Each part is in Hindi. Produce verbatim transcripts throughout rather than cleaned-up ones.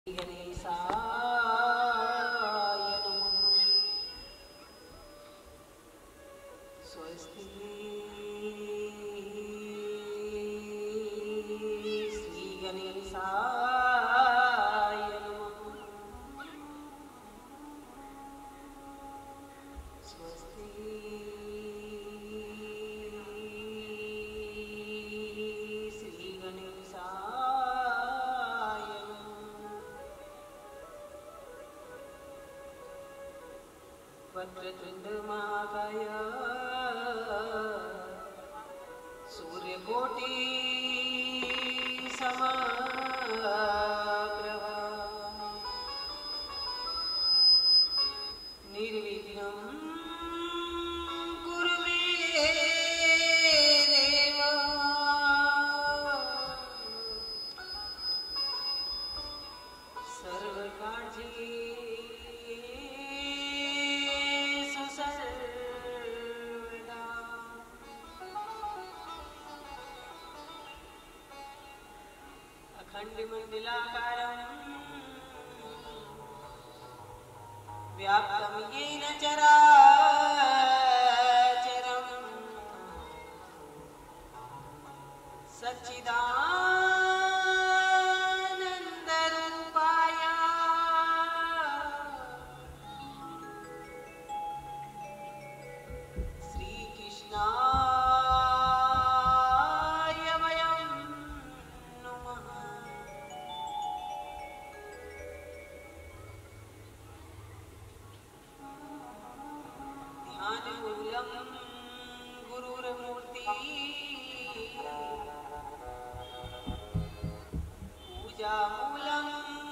गणेशाय नमः। स्वस्ति श्री गणेशाय नमः। स्वस्ति श्री गणेशाय वक्रतुंड महाकाय सूर्यकोटि समप्रभ निर्विघ्नं कुरु मे देव। सर्वकार्येषु सर्वदा अखण्डमण्डलाकारं व्याप्तं येन चराचरं सच्चिदानन्दरूपाय श्रीकृष्णाय वयं नमः। ध्यानमूलं गुरुर्मूर्ति पूजामूलं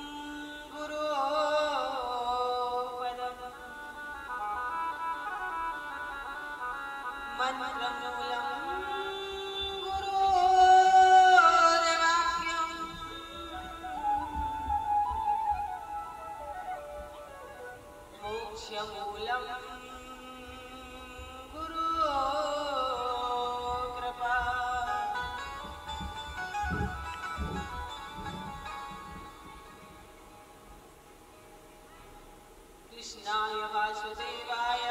गुरोपदम् मन्त्रमूलं गुरोर्वाक्यम् मोक्षमूलं गुरोकृपा। कृष्णाय वासुदेवाय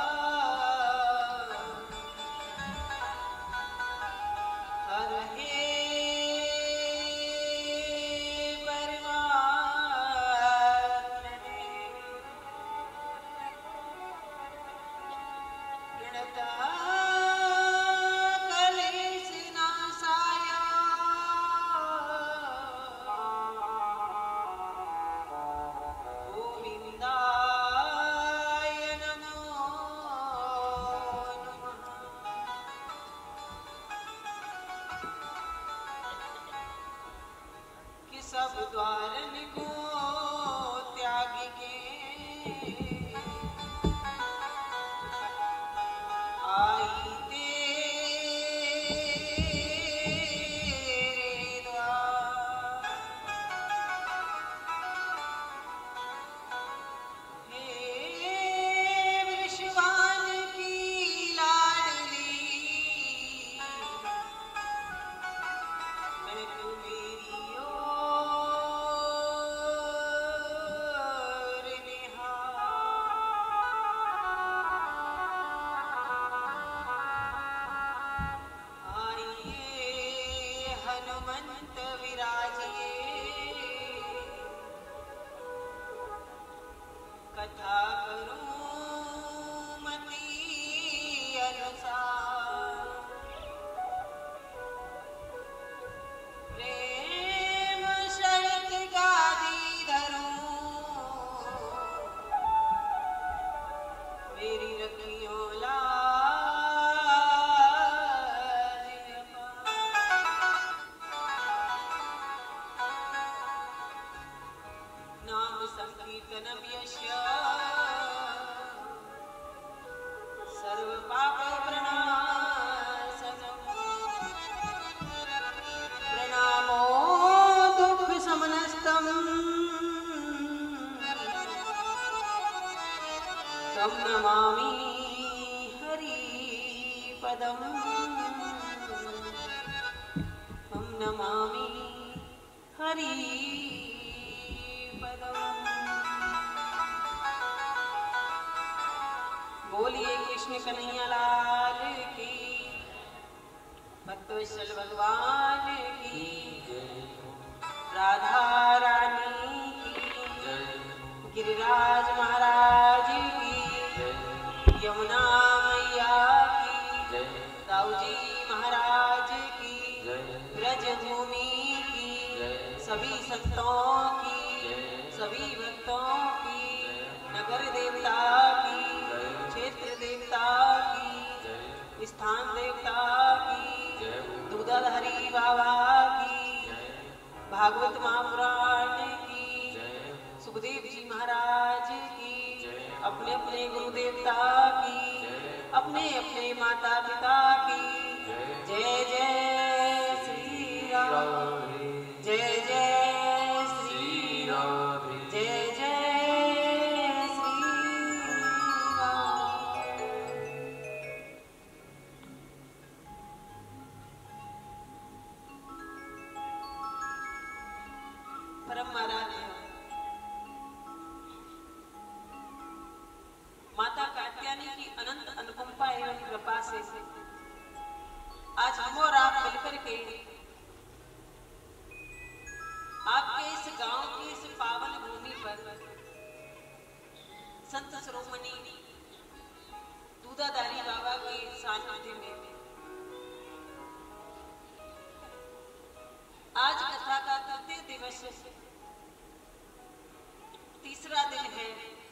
हरये परमात्मने प्रणतकलेशनाशाय गोविन्दाय नमो नमः। कि सब द्वारन को त्याग के आई तेरे द्वार। हे वृषभान की लाडली मैं तो मेरी ओर निहार। आइए हनुमंत विराजिए कथा करूं मति अनुसार। प्रेम सहित गादी धरूं मेरी रखियो लाज अपार। नाम संकीर्तनम यस्य सर्व पाप प्रणाशनम्। प्रणामो दुःख समनस्तम् तं नमामि हरिपदम्। हम नमामि हरि कृष्ण कन्हैया लाल की, भक्तवत्सल भगवान की, राधा रानी की, गिरिराज महाराज की, यमुना मैया की, दाऊजी महाराज की, ब्रजभूमि की, सभी संतों की, सभी भक्तों की, नगर देवता की, क्षेत्र देवता की, स्थान देवता की, दूधाधारी बाबा की, भागवत महापुराण की, सुखदेव जी महाराज की, अपने अपने गुरु देवता की, अपने अपने माता पिता की, जय जय श्री राम, जय जय श्री राम, जय जय श्री राम। परम आराध्य माता कात्यायनी की अनंत अनुकंपा एवं कृपा से आज हम और आप मिलकर के आपके इस गांव की इस पावन भूमि पर संत शिरोमणि दूधाधारी बाबा के सानिध्य में आज कथा का तृतीय दिवस तीसरा दिन है।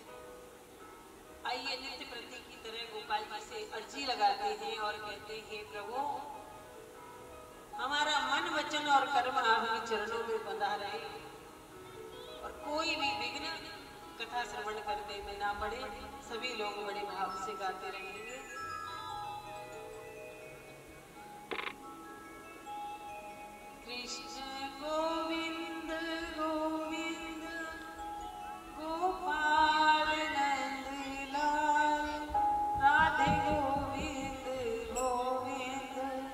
आइए नित्य प्रति की तरह गोपाल जी से अर्जी लगाते हैं और कहते हैं, प्रभु हमारा मन वचन और कर्म आपके चरणों में बंधा रहे और कोई भी विघ्न कथा श्रवण करने में ना पड़े। सभी लोग बड़े भाव से गाते रहेंगे। कृष्ण गोविंद गोविंद गोपाल नंदलाल, राधे गोविंद गोविंद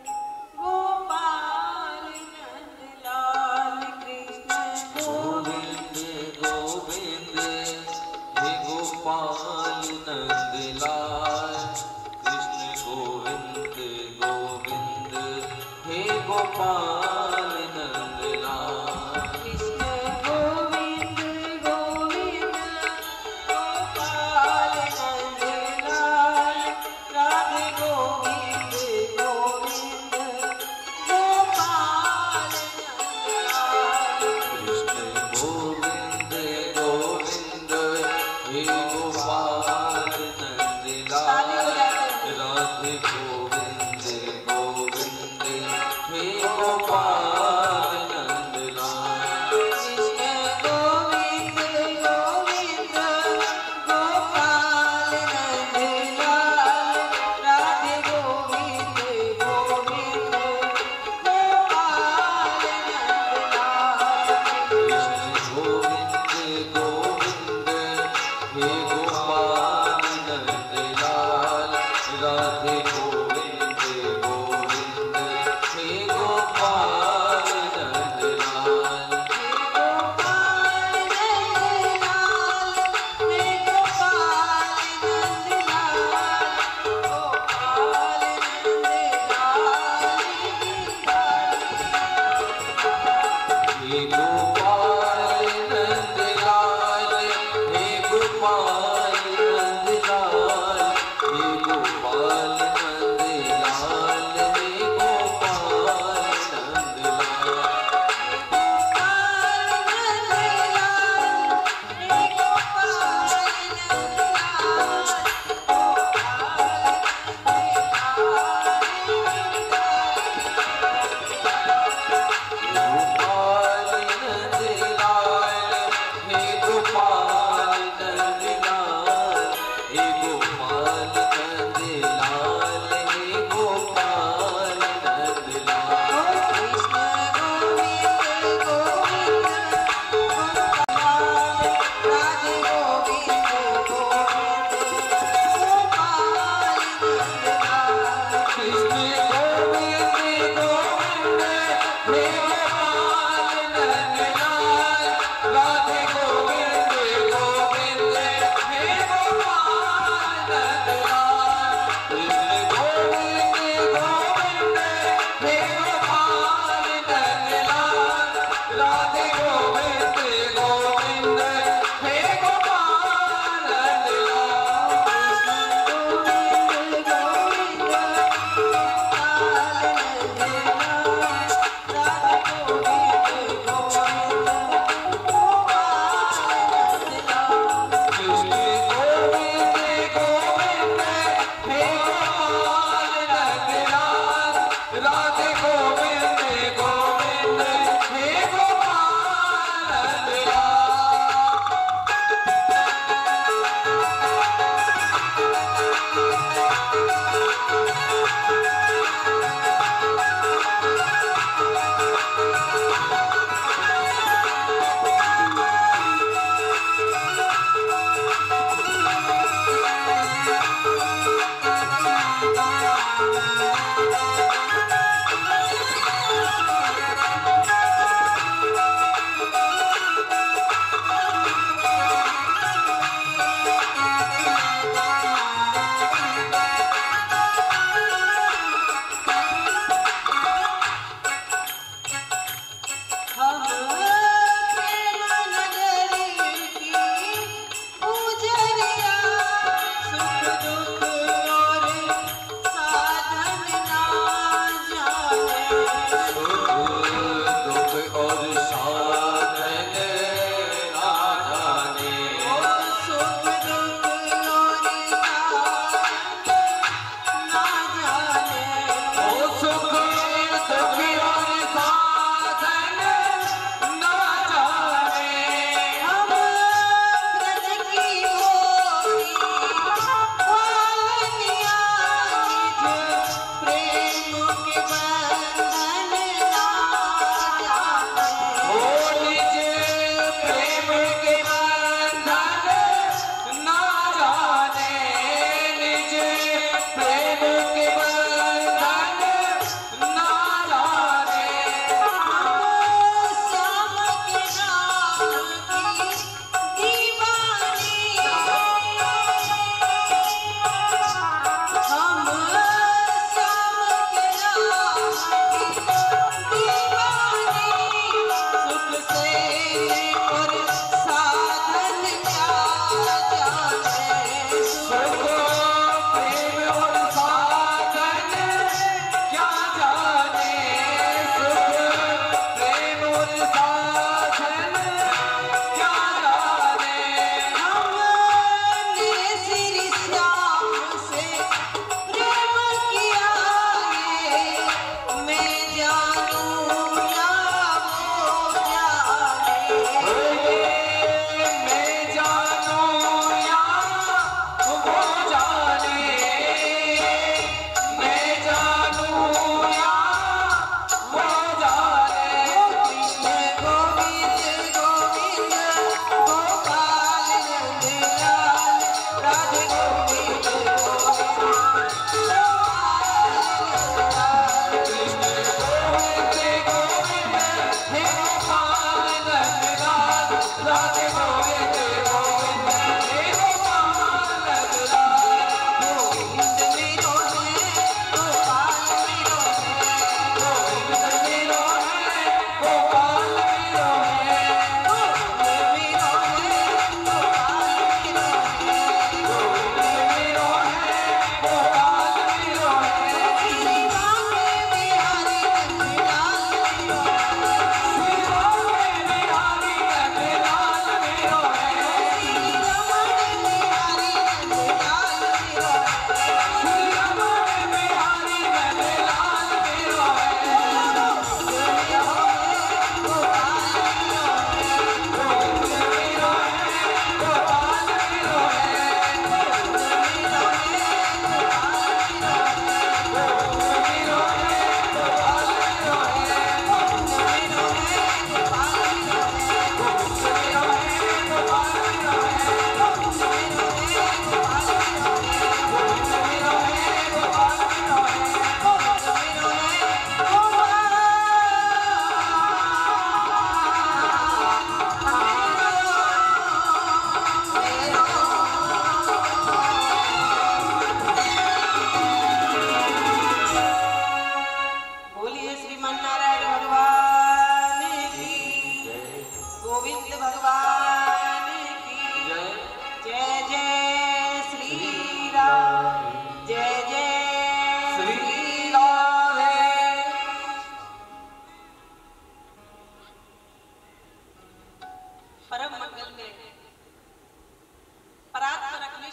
गोपाल नंदलाल, कृष्ण गोविंद गोविंद हे गोपाल नंदलाल, कृष्ण गोविंद गोविंद हे गोपाल नंदलाल, कृष्ण गोविंद गोविंद गोपाल नंदलाल, राधे गोविंद गोविंद गोपाल नंदलाल, कृष्ण गोविंद गोविंद हे गोपाल नंदलाल, राधे गोविंद गोविंद हे गोपाल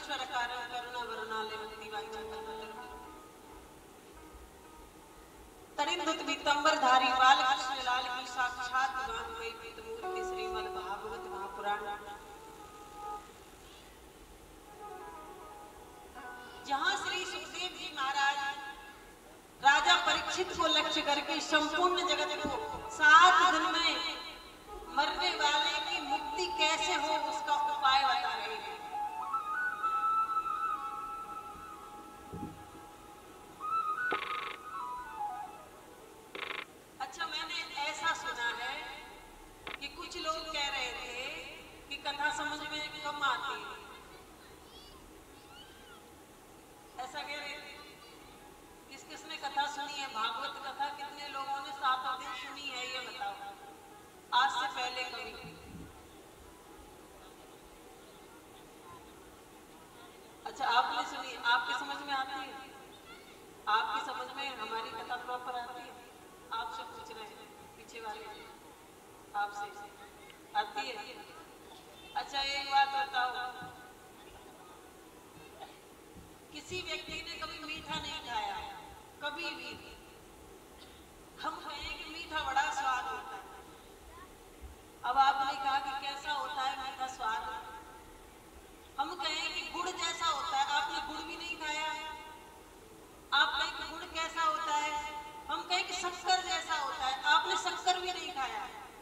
सर्वेश्वर कारण करुणा वरुणालय मुक्ति वांछा कल्पतरु तड़िंदुत पीतंबर धारी बाल कृष्ण लाल की साक्षात गांधमयी पीतमूर्ति श्रीमद् भागवत महापुराण, जहां श्री सुखदेव जी महाराज राजा परीक्षित को लक्ष्य करके संपूर्ण जगत को सात दिन में मरने वाले की मुक्ति कैसे हो उसका उपाय बता रहे हैं। अच्छा, मैंने ऐसा सुना है कि कुछ लोग कह रहे थे कि कथा समझ में कम आती है, ऐसा कह रहे थे। किस किसने कथा सुनी है? भागवत कथा कितने लोगों ने सातों दिन सुनी है ये बताओ, आज से पहले कभी? अच्छा, आपने सुनी, आपकी समझ में आती है? आपकी समझ में हमारी कथा प्रॉपर आती है? आपसे पूछ रहे हैं, पीछे वाले आपसे आती है? अच्छा, एक बात बताओ, किसी व्यक्ति ने कभी मीठा नहीं खाया, कभी भी? हम कहें कि मीठा बड़ा स्वाद होता है। अब आपने कहा कि कैसा होता है मीठा स्वाद? हम कहें कि गुड़ जैसा होता है, आपने गुड़ भी नहीं खाया। आप कहें कि गुड़ कैसा होता है, हम कहें कि शक्कर जैसा होता है, आपने शक्कर भी नहीं खाया।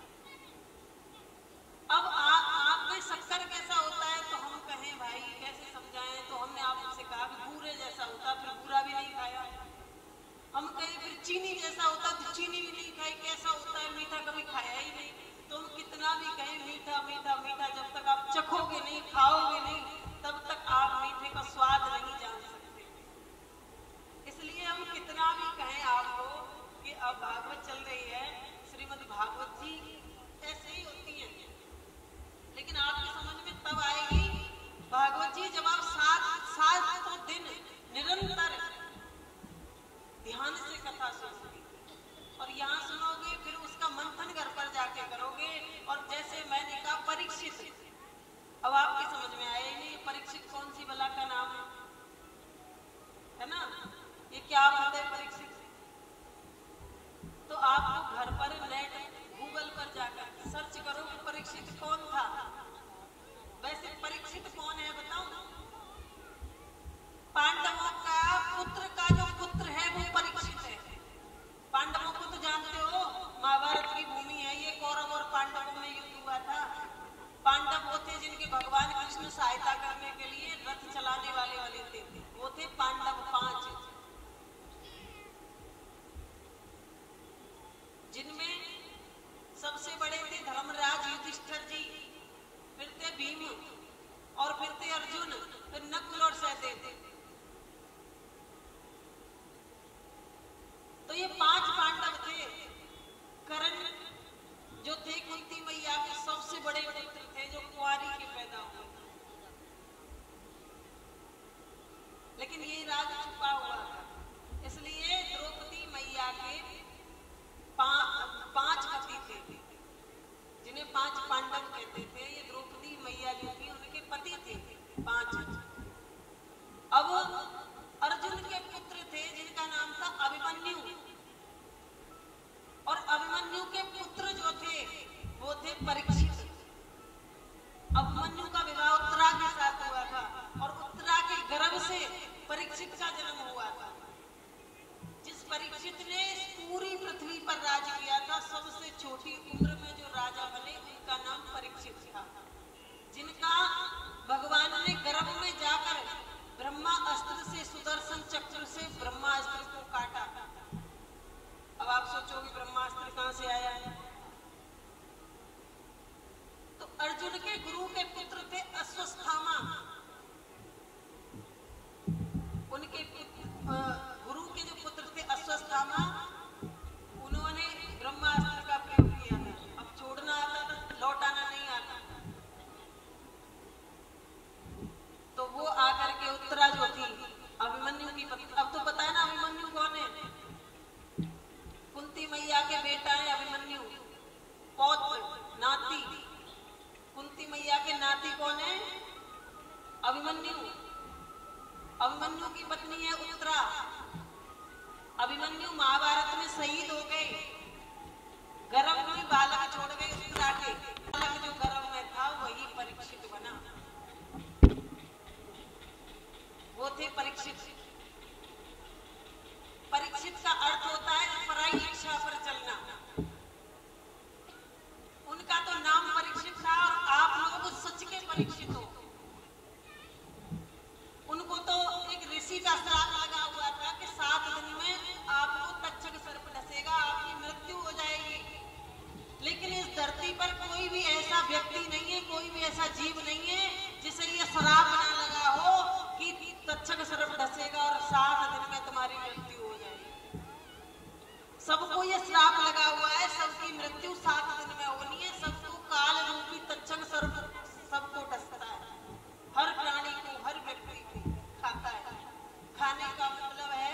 अब आप आपने शक्कर कैसा होता है तो हम कहें भाई कैसे समझाएं, तो हमने आपसे कहा कि बूरे जैसा होता है, फिर बूरा भी नहीं खाया। हम कहें फिर चीनी जैसा होता तो चीनी भी नहीं खाई, कैसा होता है मीठा कभी खाया ही नहीं। तो हम कितना भी कहें मीठा मीठा मीठा, जब तक आप चखोगे नहीं, खाओगे नहीं, तब तक आप मीठे का स्वाद नहीं जान सकते। इसलिए हम कितना भी कहें आपको कि अब भागवत चल रही है, श्रीमद् भागवत जी ऐसे ही होती है, लेकिन आपकी समझ में तब आएगी भागवत जी जब आप सात सात तो दिन निरंतर ध्यान से कथा सुनोगे और यहाँ सुनोगे, फिर उसका मंथन घर पर जाके करोगे। और जैसे मैंने कहा परीक्षित, अब आपकी समझ में आया ही नहीं परीक्षित कौन सी बला का नाम है, है ना? ये क्या बात है परीक्षित? तो आपको घर पर नेट गूगल पर जाकर सर्च करो कि परीक्षित कौन था। वैसे परीक्षित कौन है बताओ? पांडवों का पुत्र का जो पुत्र है वो परीक्षित है। पांडवों को तो जानते हो, महाभारत की भूमि है ये, कौरव और पांडवों में युद्ध हुआ था। पांडव वो थे जिनके भगवान कृष्ण सहायता करने के लिए रथ चलाने वाले वाले थे, वो थे पांडव पांच, जिनमें सबसे बड़े थे धर्मराज युधिष्ठिर जी, फिर थे भीम, और फिर थे अर्जुन, फिर नकुल और सहदेव। तो ये पांच पांडव थे। कर्ण जो थे कुंती मैया के सबसे बड़े पुत्र थे, जो कुंवारी के पैदा हुए, लेकिन ये राज छुपा हुआ था। इसलिए द्रौपदी मैया के पा, पांच पति थे, जिन्हें पांच पांडव कहते थे। ये द्रौपदी मैया जो थी उनके पति थे पांच। अब अर्जुन के पुत्र थे जिनका नाम था अभिमन्यु, और अभिमन्यु के पुत्र जो थे वो थे परीक्षित। अभिमन्यु का विवाह उत्तरा के साथ हुआ था, और उत्तरा के गर्भ से परीक्षित का जन्म हुआ था। जिस परीक्षित ने पूरी पृथ्वी पर राज किया था, सबसे छोटी उम्र में जो राजा बने उनका नाम परीक्षित था, जिनका भगवान ने गर्भ में जाकर ब्रह्मा अस्त्र से, सुदर्शन चक्र से ब्रह्मास्त्र को काटा। अब आप सोचोगे ब्रह्मास्त्र कहां से आया है? तो अर्जुन के गुरु के पुत्र थे अश्वत्थामा। उनके गुरु के जो पुत्र थे अश्वत्थामा, उन्होंने ब्रह्मास्त्र का प्रयोग किया था। अब छोड़ना आता था, लौटाना नहीं आता, तो वो आकर के उत्तरा जो थी अभिमन्यु की पत्नी, अब तो पता है ना अभिमन्यु कौन है? कुंती मैया के बेटा है अभिमन्यु, पौत्र, नाती। कुंती मैया के नाती कौन है? अभिमन्यु। अभिमन्यु की पत्नी है उत्तरा। अभिमन्यु महाभारत में शहीद हो गए, गर्भ में बालक छोड़ गए उत्तरा के। बालक जो गर्भ में था वही परीक्षित बना, वो थे परीक्षित। परीक्षित का अर्थ होता है पराई इच्छा पर चलना। उनका तो नाम परीक्षित था और आप लोग सच के परीक्षित हो। उनको तो एक ऋषि का श्राप लगा हुआ था कि सात दिन में आपको तक्षक सर्प डसेगा, आपकी मृत्यु हो जाएगी। लेकिन इस धरती पर कोई भी ऐसा व्यक्ति नहीं है, कोई भी ऐसा जीव नहीं है जिसे ये श्राप ना लगा हो कि तक्षक सर्प डसेगा और सात दिन में तुम्हारी मृत्यु हो जाएगी। सबको ये श्राप लगा हुआ है, सबकी मृत्यु सात दिन में होनी है। सबको काल रूपी तक्षक सर्प सबको डसता है, हर प्राणी को, हर व्यक्ति को खाता है। खाने का मतलब है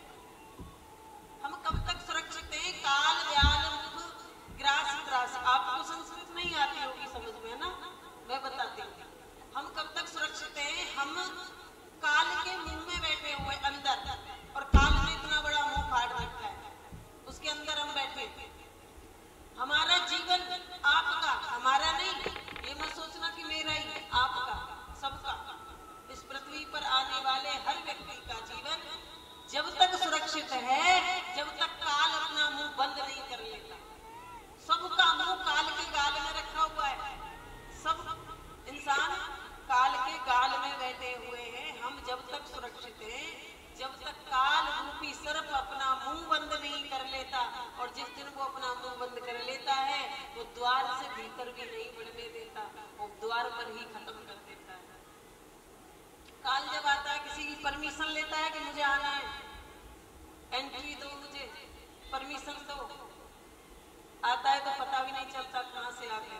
हम कब तक सुरक्षित हैं? काल व्याल मुख ग्रास त्रास। आपको संस्कृत नहीं आती होगी समझ में, ना? मैं बताती हूँ। हम कब तक सुरक्षित हैं? हम काल के मुंह में बैठे हुए अंदर, और काल ने इतना बड़ा मुंह फाड़ रखा है, उसके अंदर हम बैठे। हमारा जीवन आपका, हमारा नहीं। ये मत सोचना कि मेरा ही, आपका, सबका। इस पृथ्वी पर आने वाले हर व्यक्ति का जीवन जब तक सुरक्षित है, जब तक काल अपना मुंह बंद नहीं कर लेता। सबका मुंह काल के गाल में रखा हुआ है। सब इंसान काल के गाल में बैठे हुए हैं। हम जब तक सुरक्षित हैं, जब तक काल रूपी सर्प अपना मुंह बंद नहीं कर लेता, और जिस दिन वो अपना मुंह बंद कर लेता है वो द्वार से भीतर भी नहीं बढ़ने देता, वो द्वार पर ही खत्म कर देता है। काल जब आता है, किसी की परमिशन लेता है कि मुझे आना है, एंट्री दो, मुझे परमिशन दो, आता है तो पता भी नहीं चलता कहां से आ गया।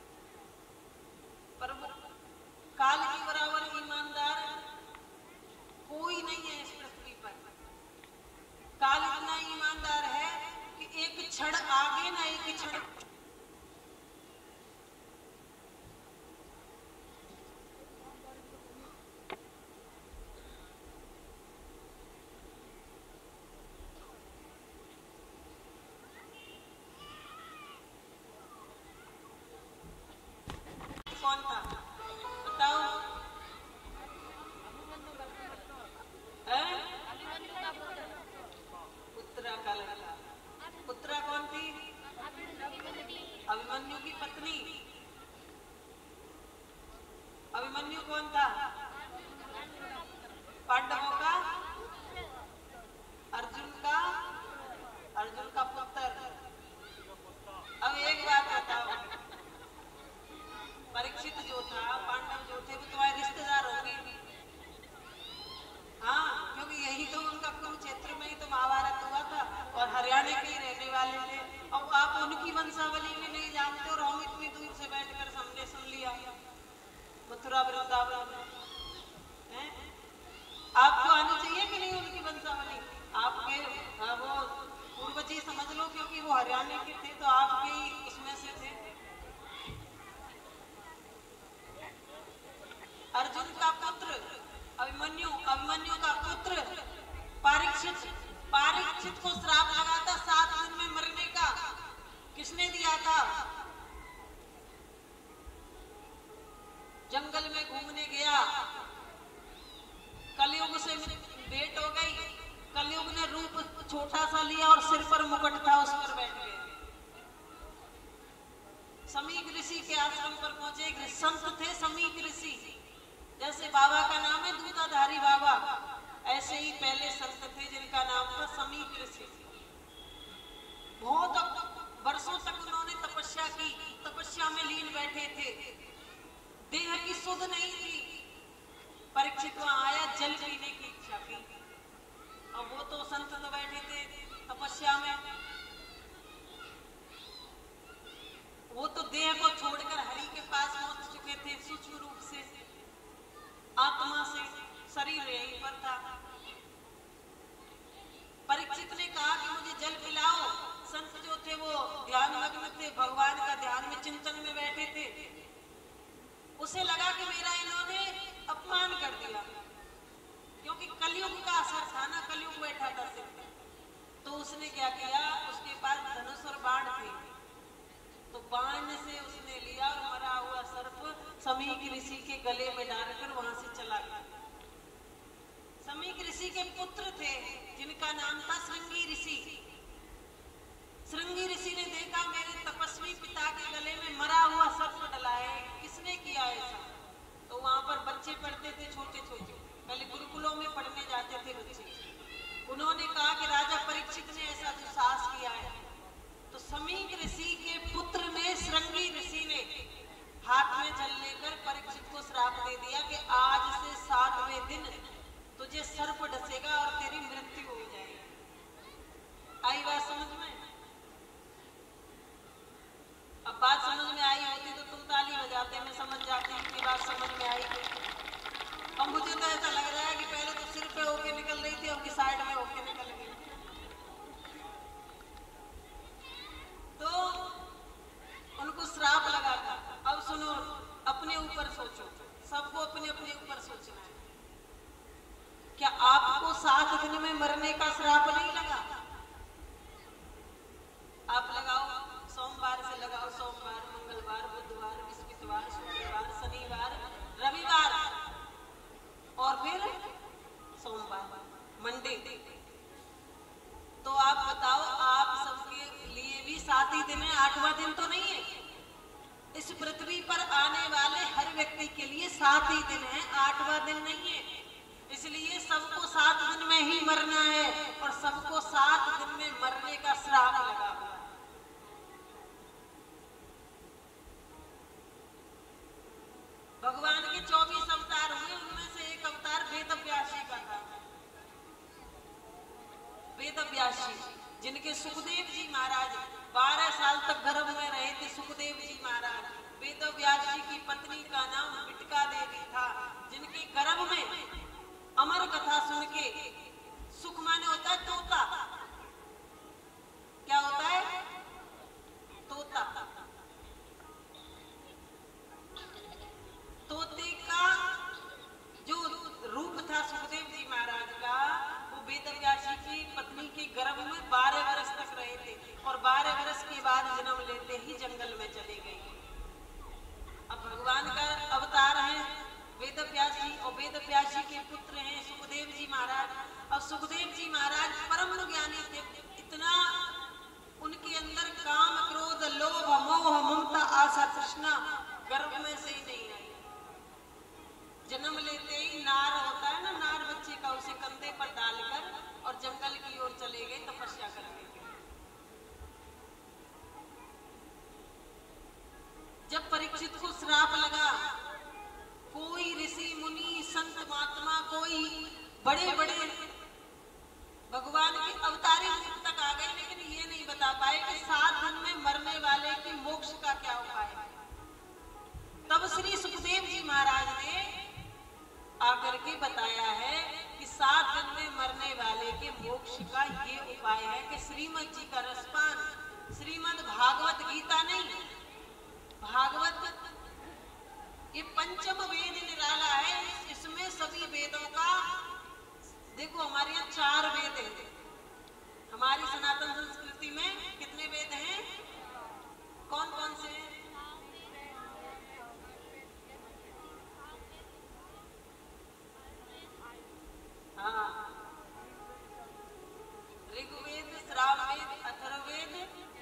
पर वो काल के बराबर ईमानदार कोई नहीं है इस पृथ्वी पर। काल इतना ईमानदार है कि एक क्षण आगे ना एक क्षण कौन था बताओ? उत्तरा का लड़का। उत्तरा कौन थी? अभिमन्यु की पत्नी। अभिमन्यु कौन था? पांडवों का, अर्जुन का, अर्जुन का पुत्र। अब एक बात बताओ, परीक्षित जो था, पांडव जो थे, वो तुम्हारे रिश्तेदार होंगे। हाँ, क्योंकि यही तो उनका कुरुक्षेत्र में ही तो महाभारत हुआ था, और हरियाणा के ही रहने वाले थे। और आप उनकी वंशावली में नहीं जानते, और हम इतनी दूर से बैठकर हमने सुन लिया मथुरा वृंदावन। आपको आनी चाहिए कि नहीं उनकी वंशावली? आपके वो पूर्वज ही समझ लो, क्योंकि वो हरियाणा के थे तो आपके ही उसमें से थे। अर्जुन का पुत्र अभिमन्यु, अभिमन्यु का पुत्र परीक्षित। परीक्षित को श्राप लगा था सात दिन में मरने का। किसने दिया था? जंगल में घूमने गया, कलयुग से भेंट हो गई। कलयुग ने रूप छोटा सा लिया और सिर पर मुकुट था, उस पर बैठ गया। समीक ऋषि के आश्रम पर पहुंचे। एक संत थे समीक ऋषि, जैसे बाबा का नाम है दूधाधारी बाबा, ऐसे ही पहले संत थे जिनका नाम था समीक ऋषि। बहुत वर्षों तक उन्होंने तपस्या की, तपस्या में लीन बैठे थे। देह की सुध नहीं थी। परीक्षित वहां आया, जल पीने की इच्छा की। अब वो तो संत तो बैठे थे तपस्या में, वो तो देह को छोड़कर हरि के पास पहुंच चुके थे सूक्ष्म रूप से, आत्मा से। शरीर यहीं पर था। परीक्षित ने कहा कि मुझे जल पिलाओ। संत जो थे वो ध्यान मग्न थे, भगवान का ध्यान में चिंतन में बैठे थे। उसे लगा कि मेरा इन्होंने अपमान कर दिया, क्योंकि कलयुग का असर था ना, कलयुग बैठा था सिर पे। तो उसने क्या किया, उसके पास धनुष और बाण थे, तो बाण से उसने लिया और मरा हुआ सर्प समीक ऋषि के गले में डालकर वहां से चला गया। समीक ऋषि के पुत्र थे जिनका नाम था श्रृंगी ऋषि। श्रृंगी ऋषि ने देखा मेरे तपस्वी पिता के गले में मरा हुआ सर्प डला है, किसने किया ऐसा? तो वहां पर बच्चे पढ़ते थे, छोटे छोटे, पहले गुरुकुलों में पढ़ने जाते थे बच्चे। उन्होंने कहा कि राजा परीक्षित ने ऐसा दुस्साहस किया है। तो समीक ऋषि के पुत्र ने, श्रृंगी ऋषि ने हाथ में जल लेकर परीक्षित को श्राप दे दिया कि आज से सातवें दिन तुझे सर्प डसेगा और तेरी मृत्यु हो जाएगी। आई बात समझ में? अब बात समझ में आई होती तो तुम ताली बजाते, मैं समझ जाती कि बात समझ में आई। अब मुझे तो ऐसा लग रहा है कि पहले तो सिर पे होके निकल रही थी, अब साइड में होके निकल गई। तो उनको श्राप लगा था। अब सुनो, अपने ऊपर सोचो, सबको अपने अपने ऊपर सोचना है। क्या आपको सात दिन में मरने का श्राप नहीं लगा? आप लगाओ, सोमवार से लगाओ, सोमवार, मंगलवार, बुधवार, बृहस्पतिवार, शुक्रवार, शनिवार, रविवार और फिर सोमवार, मंडे। तो आप बताओ, आप सबके लिए भी सात ही दिन है, आठवां दिन तो नहीं है। इस पृथ्वी पर आने वाले हर व्यक्ति के लिए सात ही दिन है, आठवां दिन नहीं है। इसलिए सबको सात दिन में ही मरना है और सबको सात दिन में मरने का श्राप लगा हुआ है। भगवान के चौबीस अवतार हुए, उनमें से एक अवतार वेदव्यासी का था। वेदव्यासी, जिनके सुखदेव जी महाराज बारह साल तक गर्भ में रहे थे। सुखदेव जी महाराज, वेदव्यासी की पत्नी का नाम बिटका देवी था, जिनके गर्भ में अमर कथा सुन के, सुख माने होता है तोता, क्या होता है? तोता। तोते का जो रूप था सुखदेव जी महाराज का, वो वेदव्यासी की पत्नी के गर्भ में बारह वर्ष तक रहे थे और बारह वर्ष के बाद जन्म लेते ही जंगल में चले गए। अब भगवान का अवतार है वेदव्यासी और वेदव्यासी के पुत्र हैं सुखदेव जी महाराज। और सुखदेव जी महाराज परम ज्ञानी थे, इतना उनके अंदर काम, क्रोध, लोभ, मोह, ममता, आशा, तृष्णा गर्भ में से ही नहीं आई। जन्म लेते ही नार होता है ना, नार बच्चे का, उसे कंधे पर डालकर और जंगल की ओर चले गए तपस्या करने। जब परीक्षित को श्राप लगा, कोई ऋषि मुनि संत महात्मा, कोई बड़े बड़े भगवान के अवतारी रूप तक आ गए, लेकिन ये नहीं बता पाए कि सात दिन में मरने वाले की मोक्ष का क्या उपाय है। तब श्री सुखदेव जी महाराज ने आकर के बताया है कि सात दिन में मरने वाले के मोक्ष का ये उपाय है कि श्रीमद जी का रसपान, श्रीमद भागवत गीता नहीं, भागवत ये पंचम वेद निराला है। इसमें सभी वेदों का, देखो हमारे यहाँ चार वेद हैं। हमारी सनातन संस्कृति में कितने वेद हैं? कौन कौन से हैं? हाँ, ऋग्वेद, सामवेद, अथर्ववेद,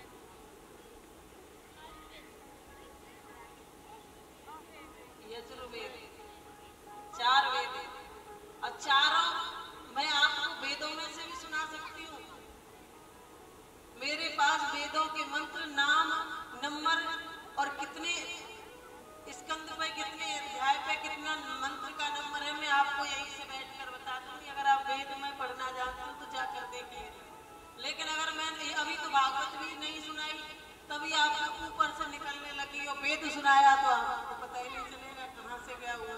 यजुर्वेद, चार वेद। और चारों मैं आपको वेदों में से भी सुना सकती हूँ। मेरे पास वेदों के मंत्र, नाम, नंबर और कितने स्कंद पे, कितने अध्याय पे कितना मंत्र का नंबर है, मैं आपको यहीं से बैठकर बता दूंगी। अगर आप वेद में पढ़ना जानते हो तो जाकर देखिए। लेकिन अगर मैं अभी तो भागवत भी नहीं सुनाई, तभी आपको ऊपर से निकलने लगी और वेद सुनाया तो आपको पता ही नहीं चलेगा कहाँ से क्या हुआ।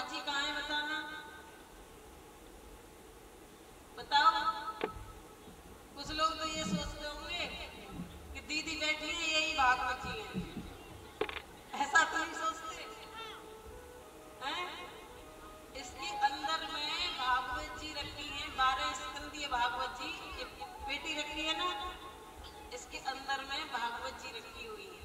भागवत जी कहाँ है बताना, बताओ। कुछ लोग तो ये सोचते होंगे कि दीदी बैठी है यही भागवत जी है, ऐसा तो नहीं सोचते हैं? इसके अंदर में भागवत जी रखी है, बारह स्कंदीय भागवत जी, एक पेटी रखी है ना, इसके अंदर में भागवत जी रखी हुई है,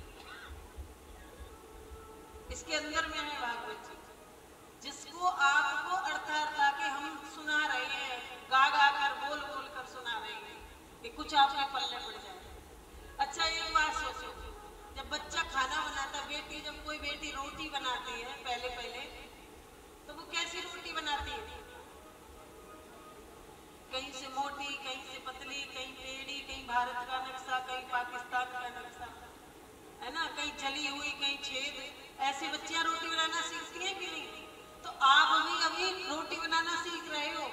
इसके अंदर में है भागवत जी, जिसको आपको अर्था अर्था के हम सुना रहे हैं, गा गा कर बोल बोल कर सुना रहे हैं कि कुछ आपके पल्ले पड़ जाए। अच्छा एक बात सोचो, जब बच्चा खाना बनाता, बेटी जब कोई बेटी रोटी बनाती है पहले पहले, तो वो कैसी रोटी बनाती है? कहीं से मोटी, कहीं से पतली, कहीं टेढ़ी, कहीं भारत का नक्शा, कहीं पाकिस्तान का नक्शा, है ना, कहीं जली हुई, कहीं छेद। ऐसे बच्चियां रोटी बनाना सीखती हैं कि नहीं? तो आप अभी अभी रोटी बनाना सीख रहे हो,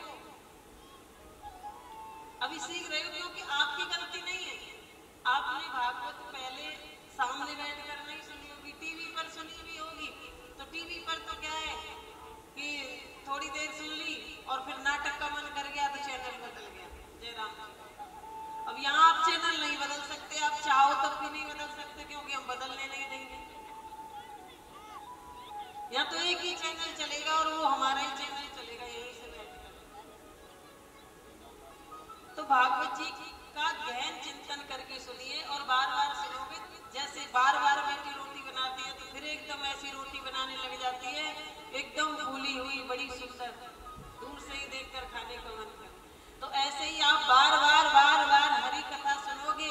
अभी सीख रहे हो, क्योंकि आपकी गलती नहीं है। आपने भागवत पहले सामने बैठकर नहीं सुनी होगी, टीवी पर सुनी भी होगी। तो टीवी पर तो क्या है कि थोड़ी देर सुन ली और फिर नाटक का मन कर गया तो चैनल बदल गया। जय राम जी। अब यहाँ आप चैनल नहीं बदल सकते, आप चाहो तब भी नहीं बदल सकते, क्योंकि हम बदलने नहीं देंगे। यहाँ तो एक ही चैनल चलेगा और वो हमारा ही चैनल चलेगा, यहीं से बैठकर। तो भागवत जी का गहन चिंतन करके सुनिए और बार बार सुनोगे। जैसे बार बार बेटी रोटी बनाती है तो फिर एकदम ऐसी रोटी बनाने लग जाती है, एकदम फूली हुई, बड़ी सुंदर, दूर से ही देखकर खाने का मन करे। तो ऐसे ही आप बार बार बार बार हरि कथा सुनोगे।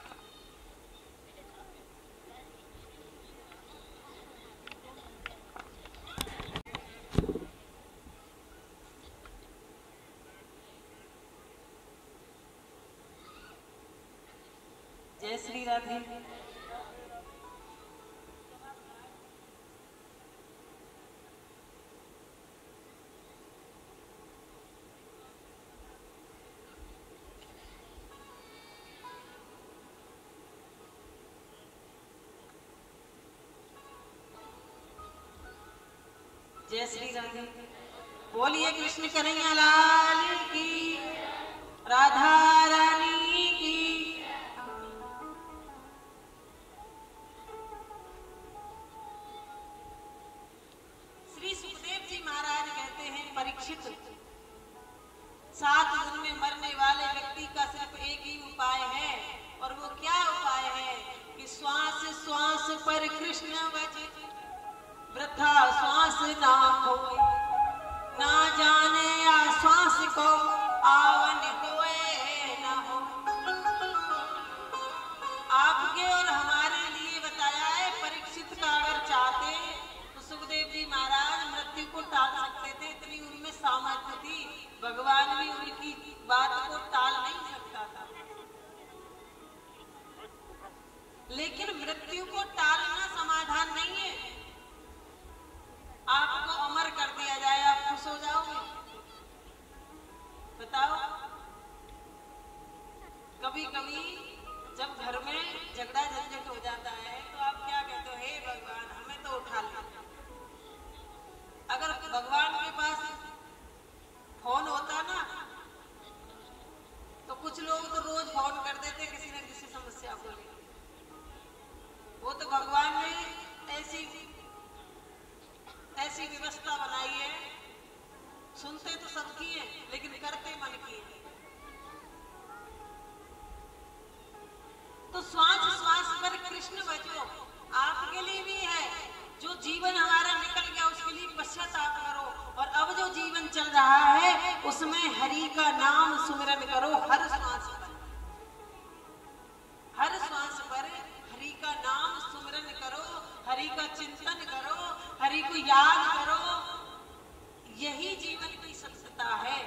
जय श्री राधे। जय श्री राधे। बोलिए कृष्ण कन्हैया लाल की, राधा रानी की। श्री सुखदेव जी महाराज कहते हैं, परीक्षित, सात दिन में मरने वाले व्यक्ति का सिर्फ एक ही उपाय है, और वो क्या उपाय है कि श्वास श्वास पर कृष्ण भज, वृथा श्वास ना खोए, ना जाने आ श्वास को आवन कोए ना हो। आपके और हमारे लिए बताया है। परीक्षित का अगर चाहते तो सुखदेव जी महाराज मृत्यु को टाल सकते थे, इतनी उनमें सामर्थ्य थी। भगवान भी उनकी बात को टाल नहीं सकता था, लेकिन मृत्यु को टालना समाधान नहीं है। आपको अमर कर दिया जाए, आप खुश हो जाओगे? बताओ। कभी कभी जब घर में झगड़ा झंझट हो जाता है तो आप क्या कहते हो? हे भगवान, हमें तो उठा ले। अगर भगवान के पास फोन होता ना तो कुछ लोग तो रोज फोन कर देते किसी न किसी समस्या को लेकर। वो तो भगवान ने ऐसी ऐसी व्यवस्था बनाई है, सुनते तो सबकी है लेकिन करते मन की है। तो श्वास श्वास पर कृष्ण भजो आपके लिए भी है। जो जीवन हमारा निकल गया उसके लिए पश्चाताप करो, और अब जो जीवन चल रहा है उसमें हरि का नाम सुमिरन करो। हर श्वास पर, हर श्वास पर हरि का नाम सुमिरन करो, हरि का चिंतन करो, हरि को याद करो। यही जीवन की सत्यता है।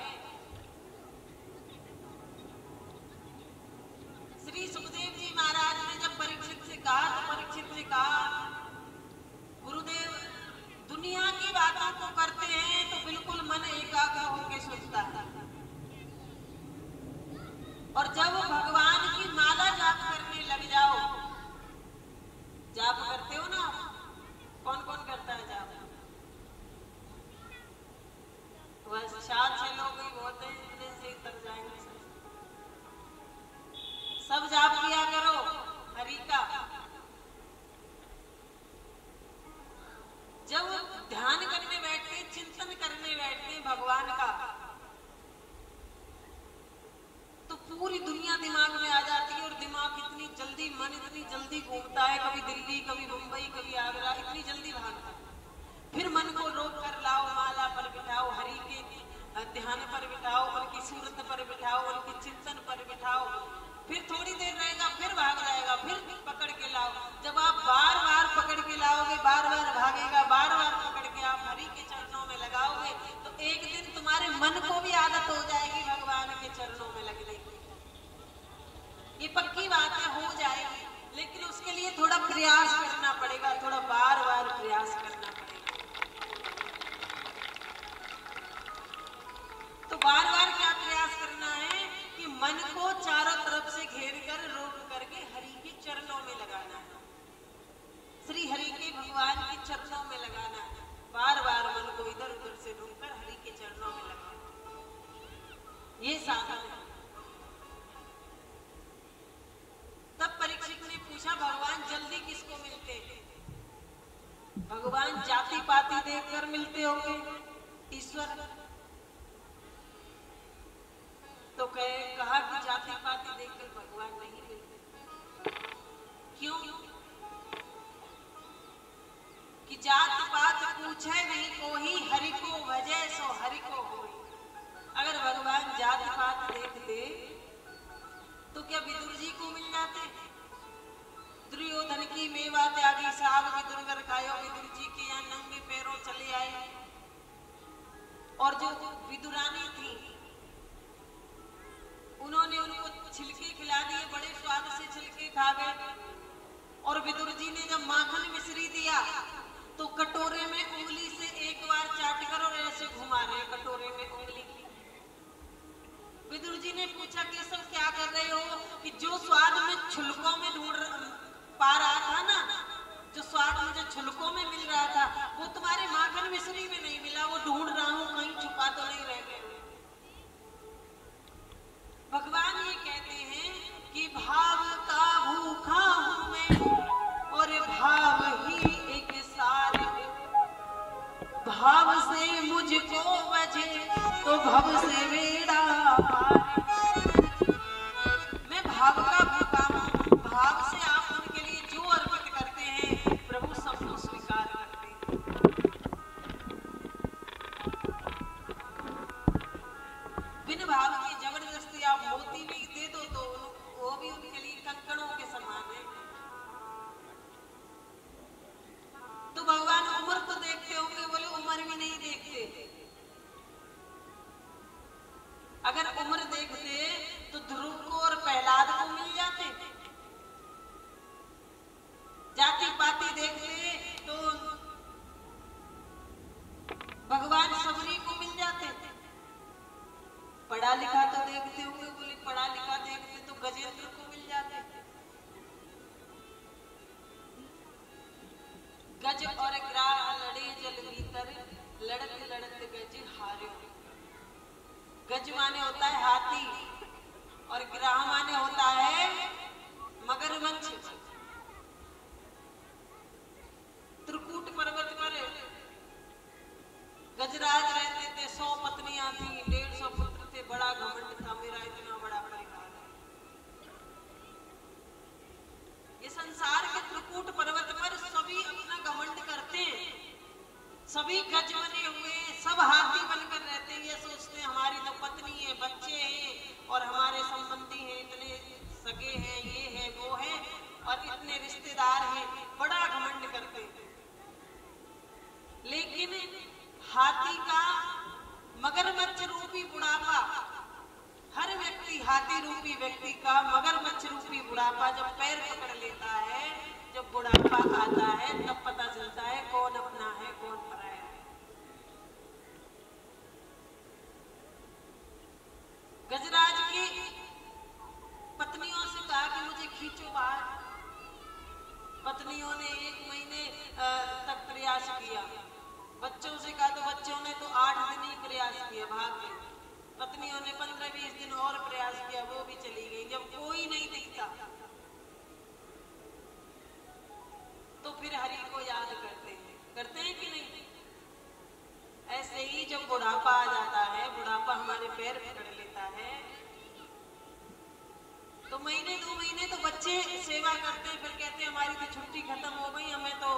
श्री सुखदेव जी महाराज ने जब परीक्षित से कहा तो परीक्षित से कहा, गुरुदेव दुनिया की बातों को करते हैं तो बिल्कुल मन एकाग्र होकर सोचता है, और जब भगवान की माला जाप करने लग जाओ, जाप करते हो ना, कौन कौन करता है जाप? भगवान का, तो पूरी दुनिया दिमाग में आ जाती है। और दिमाग इतनी जल्दी, मन इतनी जल्दी घूमता है, कभी दिल्ली, कभी मुंबई, कभी आगरा, इतनी जल्दी भागता है। फिर मन को रोक कर लाओ, माला पर बिठाओ, हरि के ध्यान पर बिठाओ, उनकी सूरत पर बिठाओ, उनके चिंतन पर बिठाओ। फिर थोड़ी देर रहेगा, फिर भाग जाएगा, फिर पकड़ के लाओ। जब आप बार बार पकड़ के लाओगे, बार बार भागेगा, बार बार पकड़ के आप हरि के चरणों में लगाओगे, तो एक दिन तुम्हारे मन को भी आदत हो जाएगी भगवान के चरणों में लगने की। ये पक्की बात है, हो जाएगी, लेकिन उसके लिए थोड़ा प्रयास करना पड़ेगा, थोड़ा बार बार प्रयास करना पड़ेगा। तो बार बार क्या प्रयास करना है कि मन को चारों तरफ से घेर कर, रोक करके हरि के चरणों में लगाना है, श्री हरि के भगवान के चरणों में लगाना है। बार बार मन को इधर उधर से ढूंढकर हरि के चरणों में लगाना, ये साधन है। तब परीक्षित ने पूछा, भगवान जल्दी किसको मिलते हैं? भगवान जाति पाति देखकर मिलते होंगे ईश्वर। तो कहे कहा कि जाति पाति देखकर भगवान नहीं मिलते। क्यों? कि जात पात पूछे नहीं कोई, हरि को भजे सो हरि को होई। अगर भगवान जात पात देखते तो क्या विदुर जी को मिल जाते? दुर्योधन की मेवा त्यागी साग विदुरगर खायो, विदुर जी के यहाँ नंगे पैरों चले आए। और जो विदुरानी थी, उन्होंने उनको छिलके खिला दिए, बड़े स्वाद से छिलके खा गए। और विदुर जी ने जब माखन मिश्री दिया तो कटोरे में उंगली से एक बार चाट कर और ऐसे घुमा रहे कटोरे में उंगली। विदुर जी ने पूछा कि सब क्या कर रहे हो? कि जो स्वाद में छिलकों में ढूंढ पा रहा था ना, जो स्वाद मुझे छिलकों में मिल रहा था, वो तुम्हारे माखन मिश्री में नहीं मिला, वो ढूंढ रहा हूँ कहीं छुपा तो नहीं रह गए। भगवान ये कहते हैं कि भाव का भूखा हूं मैं और भाव ही एक सार, भाव से मुझको बजे तो भव से बेड़ा पार। मैं भाव का भूखा हूं, भाव से आप उनके लिए जो अर्पित करते हैं प्रभु सबको स्वीकार करते हैं। बिन भाव की जबरदस्ती आप मोती भी दे दो तो वो भी उनके लिए कंकड़ों के समान है। तो भगवान उम्र तो देखते होंगे, बोले उम्र भी नहीं देखते। अगर उम्र देखते तो ध्रुव को और प्रहलाद को मिल जाते। जाति पाति देखते तो भगवान सबरी को मिल जाते। पढ़ा लिखा तो देखते होंगे, बोले पढ़ा लिखा देखते तो गजेंद्र को मिल जाते। गज और ग्राह लड़े जल भीतर, लड़त लड़त गज हार्यो। गज माने होता है हाथी और ग्राह माने होता है मगरमच्छ। त्रिकूट पर्वत पर गजराज रहते थे, सौ पत्नियां थी, डेढ़ सौ पुत्र थे, बड़ा घमंड था, मेरा इतना बड़ा परिवार है। ये संसार के त्रिकूट पर्वत पर सभी अपना घमंड करते हैं, सभी गज बने हुए, सब हाथी बनकर रहते हैं। ये सोचते हैं हमारी तो पत्नी है, बच्चे हैं और हमारे संबंधी हैं, इतने सगे हैं, ये है वो है और इतने रिश्तेदार हैं, बड़ा घमंड करते हैं। लेकिन हाथी का मगरमच्छ रूपी बुढ़ापा, हर व्यक्ति हाथी रूपी व्यक्ति का मगरमच्छ रूपी बुढ़ापा जब पैर पकड़ लेता है, जब बुढ़ापा आता है, तब पता चलता है कौन अपना है कौन पराया है। गजराज की पत्नियों से कहा कि मुझे खींचो बाहर। पत्नियों ने एक महीने तक प्रयास किया, बच्चों से कहा तो बच्चों ने तो आठ दिन ही प्रयास किया, भाग गए। पत्नियों ने पंद्रह बीस दिन और प्रयास किया, वो भी चली गई। जब कोई नहीं दिखता तो फिर हरि को याद करते हैं, करते हैं कि नहीं? ऐसे ही जब बुढ़ापा आ जाता बुढ़ापा हमारे पैर पकड़ लेता है तो महीने दो महीने तो बच्चे सेवा करते हैं, फिर कहते हैं हमारी तो छुट्टी खत्म हो गई, हमें तो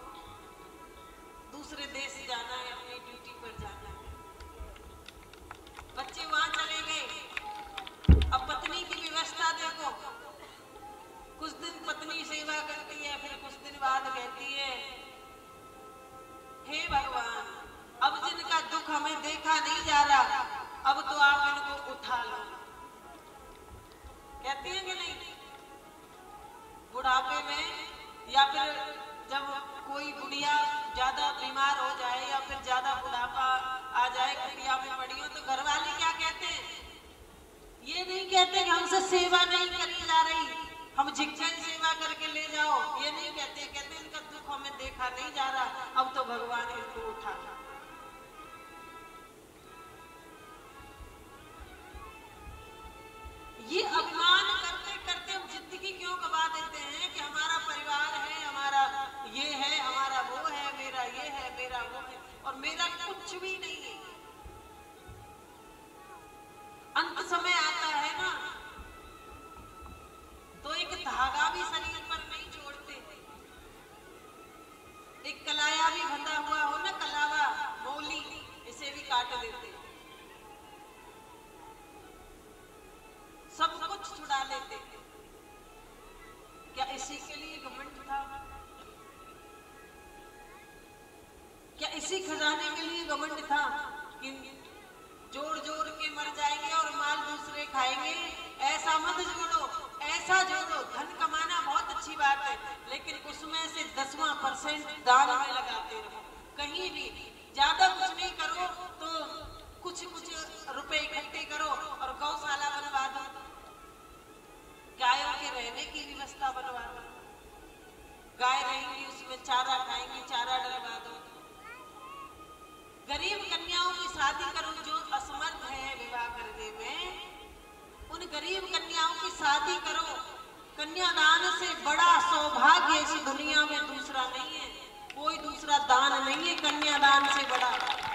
दूसरे देश जाना है, अपनी ड्यूटी पर जाना है। बच्चे वहां चले गए, अब पत्नी की व्यवस्था देखो, कुछ दिन पत्नी सेवा करती है, फिर कुछ दिन बाद कहती है हे भगवान, अब जिनका दुख हमें देखा नहीं जा रहा, अब तो आप इनको उठा लो। कहती है कि नहीं? बुढ़ापे में या फिर जब कोई बुढ़िया ज्यादा बीमार हो जाए या फिर ज्यादा बुढ़ापा आ जाए, खटिया में पड़ी हो, तो घर वाले क्या कहते हैं? ये नहीं कहते कि हमसे सेवा नहीं करी जा रही, हम झिकझक सेवा करके ले जाओ, ये नहीं कहते। कहते इनका दुख हमें देखा नहीं जा रहा, अब तो भगवान इनको उठा। ये अभिमान करते करते हम जिंदगी क्यों गवा देते हैं कि हमारा परिवार है, हमारा ये है, हमारा वो है, मेरा ये है, मेरा वो है, और मेरा कुछ भी नहीं है। अंत समय आता है ना, तो एक धागा भी शरीर पर नहीं छोड़ते, एक कलाया भी बंधा हुआ हो ना, कलावा मौली, इसे भी काट देते, सब कुछ छुड़ा लेते। क्या इसी के लिए घमंड था? क्या इसी खजाने के लिए घमंड था कि जोड़ जोड़ के मर जाएंगे और माल दूसरे खाएंगे? ऐसा मत जोड़ो, ऐसा जोड़ो। धन कमाना बहुत अच्छी बात है, लेकिन उसमें से दसवां परसेंट दान में लगाते रहो। कहीं भी ज्यादा कुछ नहीं करो तो कुछ कुछ रुपए इकट्ठे करो और गौशाला बनवा दो, गायों के रहने की व्यवस्था बनवा दो, गाय रहेंगी उसमें चारा खाएंगी, चारा डलवा दो। गरीब कन्याओं की शादी करो, जो असमर्थ है विवाह करने में, उन गरीब कन्याओं की शादी करो। कन्यादान से बड़ा सौभाग्य इस दुनिया में दूसरा नहीं है, कोई दूसरा दान नहीं है कन्यादान से बड़ा।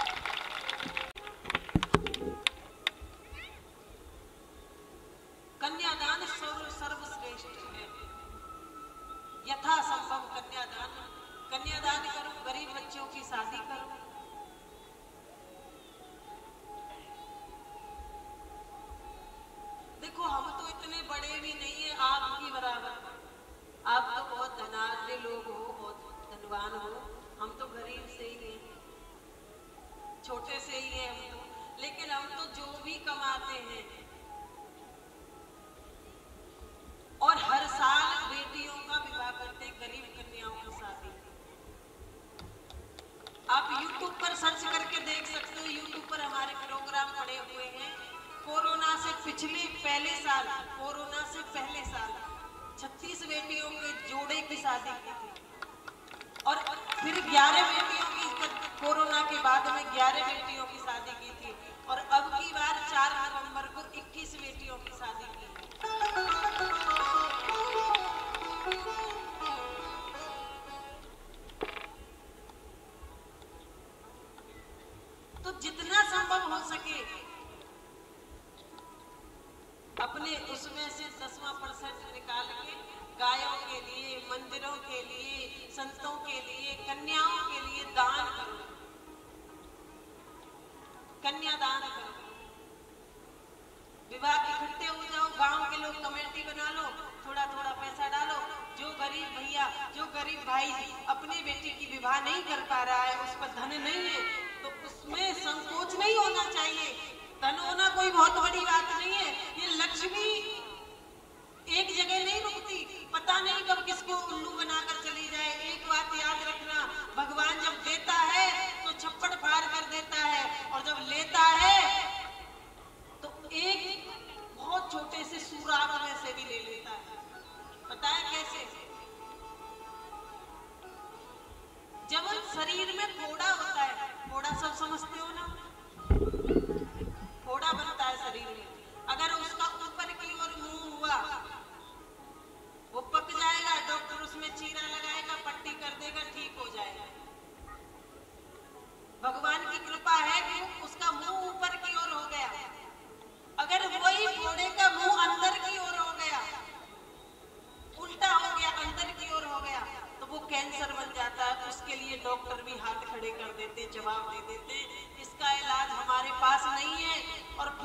कन्यादान सर्व सर्वश्रेष्ठ है। यथासंभव कन्यादान कन्यादान करो, गरीब बच्चों की शादी करो। देखो हम तो इतने बड़े भी नहीं है आपकी बराबर, आप तो बहुत धनाढ्य लोग हो, बहुत धनवान हो, हम तो गरीब से ही हैं, छोटे से ही है हम तो। लेकिन हम तो जो भी कमाते हैं और हर साल बेटियों का विवाह करते हैं, गरीब कन्याओं की शादी। आप YouTube पर सर्च करके देख सकते हो, YouTube पर हमारे प्रोग्राम पड़े हुए हैं। कोरोना से पिछले पहले साल कोरोना से पहले साल छत्तीस बेटियों के जोड़े की शादी की थी और फिर ग्यारह बेटियों की, कोरोना के बाद में ग्यारह बेटियों की शादी की थी और अब की बार चार नवंबर को इक्कीस बेटियों की शादी की। तो जितना संभव हो सके अपने उसमें से दसवां परसेंट निकाल के गायों के लिए, मंदिरों के लिए, संतों के लिए, कन्याओं के लिए दान करो, कन्यादान करो। विवाह इकट्ठे हो जाओ, गांव के लोग कमेटी बना लो, थोड़ा थोड़ा पैसा डालो। जो गरीब भैया, जो गरीब भाई अपनी बेटी की विवाह नहीं कर पा रहा है, उस पर धन नहीं है, तो उसमें संकोच नहीं होना चाहिए। धन होना कोई बहुत बड़ी बात नहीं है। ये लक्ष्मी एक जगह नहीं रुकती, पता नहीं कब किसको उल्लू बनाकर चली जाए। एक बात याद रखना, भगवान जब देता है तो छप्पड़ फाड़ कर देता है और जब लेता है तो एक बहुत छोटे से सुराग में से भी ले लेता है। पता है कैसे? जब शरीर में फोड़ा होता है, फोड़ा सब समझते हो ना,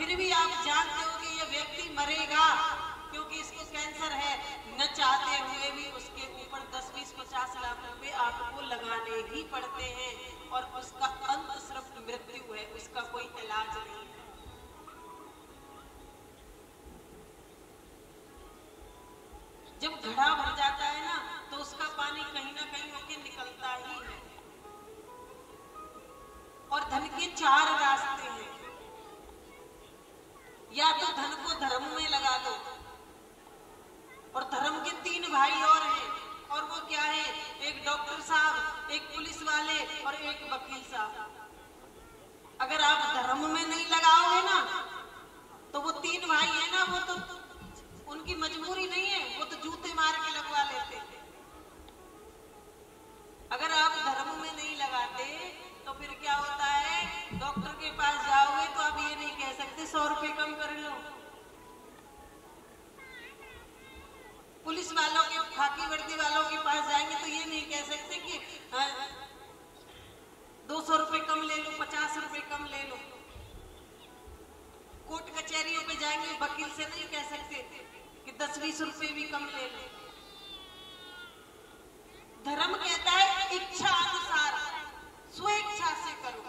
फिर भी आप जानते हो कि ये व्यक्ति मरेगा क्योंकि इसको कैंसर है, न चाहते हुए भी उसके ऊपर दस बीस पचास लाख रुपए आपको लगाने ही पड़ते हैं और उसका अंत सिर्फ मृत्यु है, उसका कोई इलाज नहीं है। जब घड़ा भर जाता है ना तो उसका पानी कहीं ना कहीं होके निकलता ही है। और धन के चार रास्ते हैं, या तो धन को धर्म में लगा दो, और धर्म के तीन भाई और हैं, और वो क्या है, एक डॉक्टर साहब, एक पुलिस वाले और एक वकील साहब। अगर आप धर्म में नहीं लगाओगे ना तो वो तीन भाई है ना, वो तो उनकी मजबूरी नहीं है, वो तो जूते मार के लगवा लेते। अगर आप धर्म में नहीं लगाते तो फिर क्या होता है, डॉक्टर के पास जाओगे तो आप ये नहीं कह सकते सौ रुपए कम कर लो। पुलिस वालों के, खाकी वर्दी वालों के पास जाएंगे तो ये नहीं कह सकते कि दो सौ रुपए कम ले लो, पचास रुपए कम ले लो। कोर्ट कचहरियों पे जाएंगे, वकील से नहीं कह सकते कि दस बीस रुपए भी कम ले लो। धर्म कहता है इच्छा अनुसार स्वेच्छा से करो,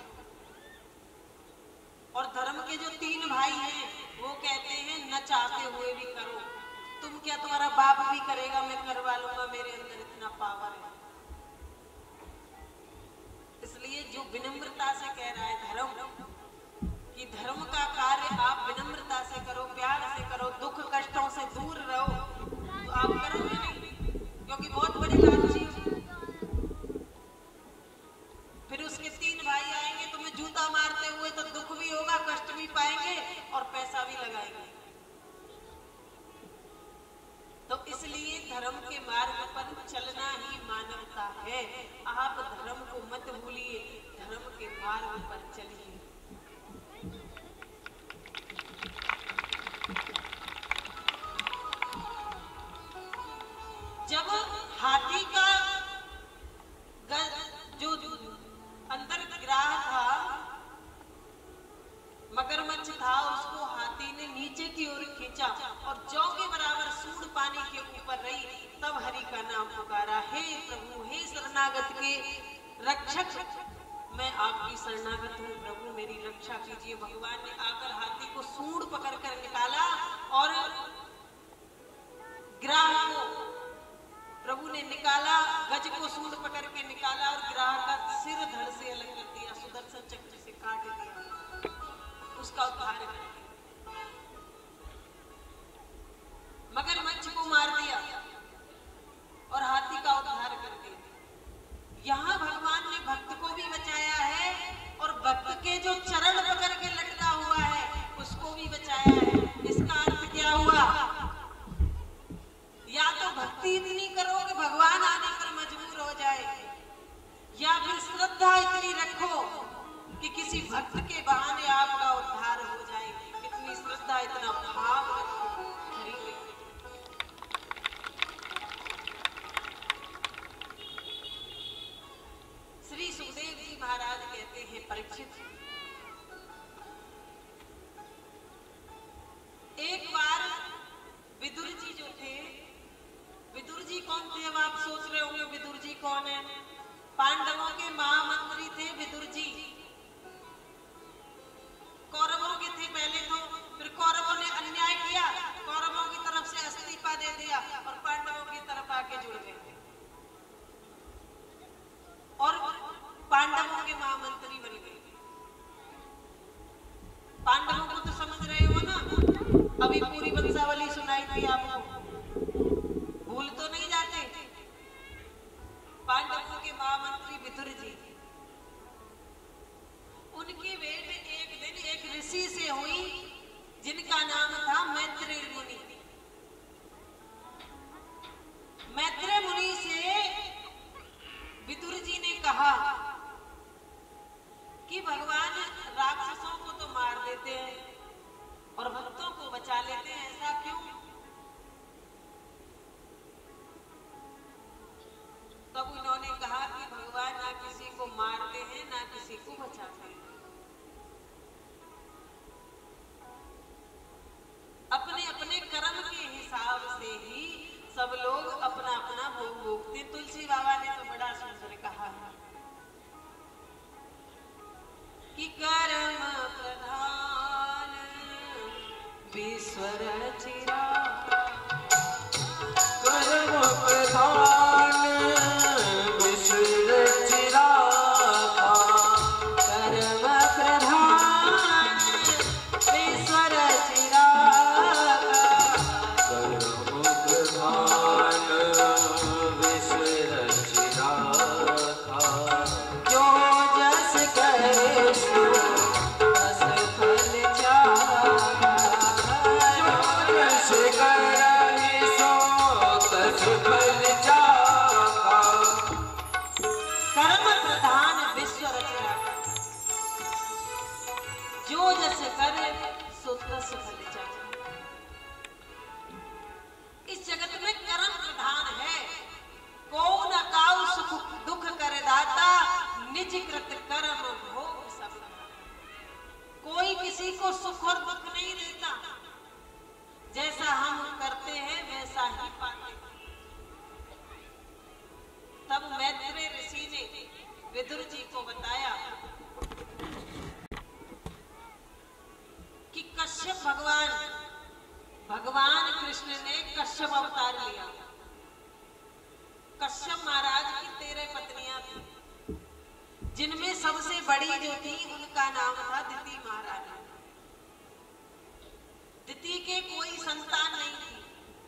और धर्म के जो तीन भाई हैं वो कहते हैं न चाहते हुए भी करो। तुम क्या, तुम्हारा बाप भी करेगा, मैं करवा लूंगा, मेरे अंदर इतना पावर है। इसलिए जो विनम्रता से कह रहा है धर्म, कि धर्म का कार्य आप विनम्रता से करो, प्यार से करो, दुख कष्टों से दूर रहो, तो आप करोगे नहीं, क्योंकि बहुत बड़ी लालची। फिर उसके तीन भाई आएंगे तुम्हें जूता मारते हुए, तो दुख भी होगा, कष्ट भी पाएंगे और पैसा भी लगाएंगे। तो इसलिए धर्म के मार्ग पर चलना ही मानवता है। आप धर्म को मत भूलिए, धर्म के मार्ग पर चलिए। जब हाथी का जो अंदर ग्राह था, मगरमच्छ था, उसको हाथी ने नीचे की ओर खींचा और जौ के बराबर सूंड पानी के ऊपर रही, तब हरि का नाम पुकारा, हे प्रभु, हे शरणागत के रक्षक, मैं आपकी शरणागत हूँ, प्रभु मेरी रक्षा कीजिए। भगवान ने आकर हाथी को सूंड पकड़ कर निकाला और ग्राह को प्रभु ने निकाला, गज को सूंड पकड़ के निकाला और ग्राह का सिर धड़ से अलग कर दिया, सुदर्शन चक्र से काट दिया, उसका उद्धार कर दिया। मगरमच्छ को मार दिया और हाथी का उद्धार कर दिया। यहाँ भगवान ने भक्त को भी बचाया है और भक्त के जो चरण पकड़ के लटका हुआ है उसको भी बचाया है। इसका अर्थ क्या हुआ, या तो भक्ति इतनी करो कि भगवान आने पर मजबूर हो जाए, या फिर श्रद्धा इतनी रखो कि किसी भक्त के बहाने आपका उद्धार हो जाए। इतनी श्रद्धा, इतना भाव रखो। श्री सुखदेव जी महाराज कहते हैं, परीक्षित, एक बार विदुर जी जो थे, विदुर जी कौन थे, अब आप सोच रहे होंगे विदुर जी कौन है। पांडवों के महामंत्री थे विदुर जी, कौरवों के थे पहले तो, फिर कौरवों ने अन्याय किया, कौरवों की तरफ से इस्तीफा दे दिया और पांडवों की तरफ आके जुड़ गए और पांडवों के महामंत्री बन गए। पांडवों को तो समझ रहे हो ना, अभी पूरी वंशावली सुनाई थी आपको, भूल तो नहीं जाते। पांडवों के महामंत्री विदुर जी, उनकी भेंट एक दिन एक ऋषि से हुई जिनका नाम था मैत्रेय मुनि। मैत्रेय मुनि से विदुर जी ने कहा कि भगवान राक्षसों को तो मार देते हैं और भक्तों को बचा लेते हैं, ऐसा क्यों? तब उन्होंने कहा कि भगवान ना किसी को मारते हैं ना किसी को बचाते हैं। कि कर्म प्रधान विश्व रचिरा, कर्म प्रधान विश्व रचिरा, कर्म प्रधान विश्व रचिरा, कर्म प्रधान विश्व रचिरा, जो जस करे सो तस फल चाहा, जो जस करे सो तस फल चाहा, कर्म प्रधान विश्व रचिरा, जो जस करे सो तस फल चाहा। इस जगत में कर्म प्रधान है। को न काउ सुख दुख कर दाता, निज कृत कर्म भोग सब। कोई किसी को सुख और दुख नहीं देता, जैसा हम करते हैं वैसा ही पाते हैं। तब मैत्रेय ऋषि ने विदुर जी को बताया कि कश्यप भगवान भगवान कृष्ण ने कश्यप अवतार लिया। कश्यप महाराज की तेरह पत्नियां थी, जिनमें सबसे बड़ी जो थी उनका नाम था दिति महारानी। दिति के कोई संतान नहीं थी।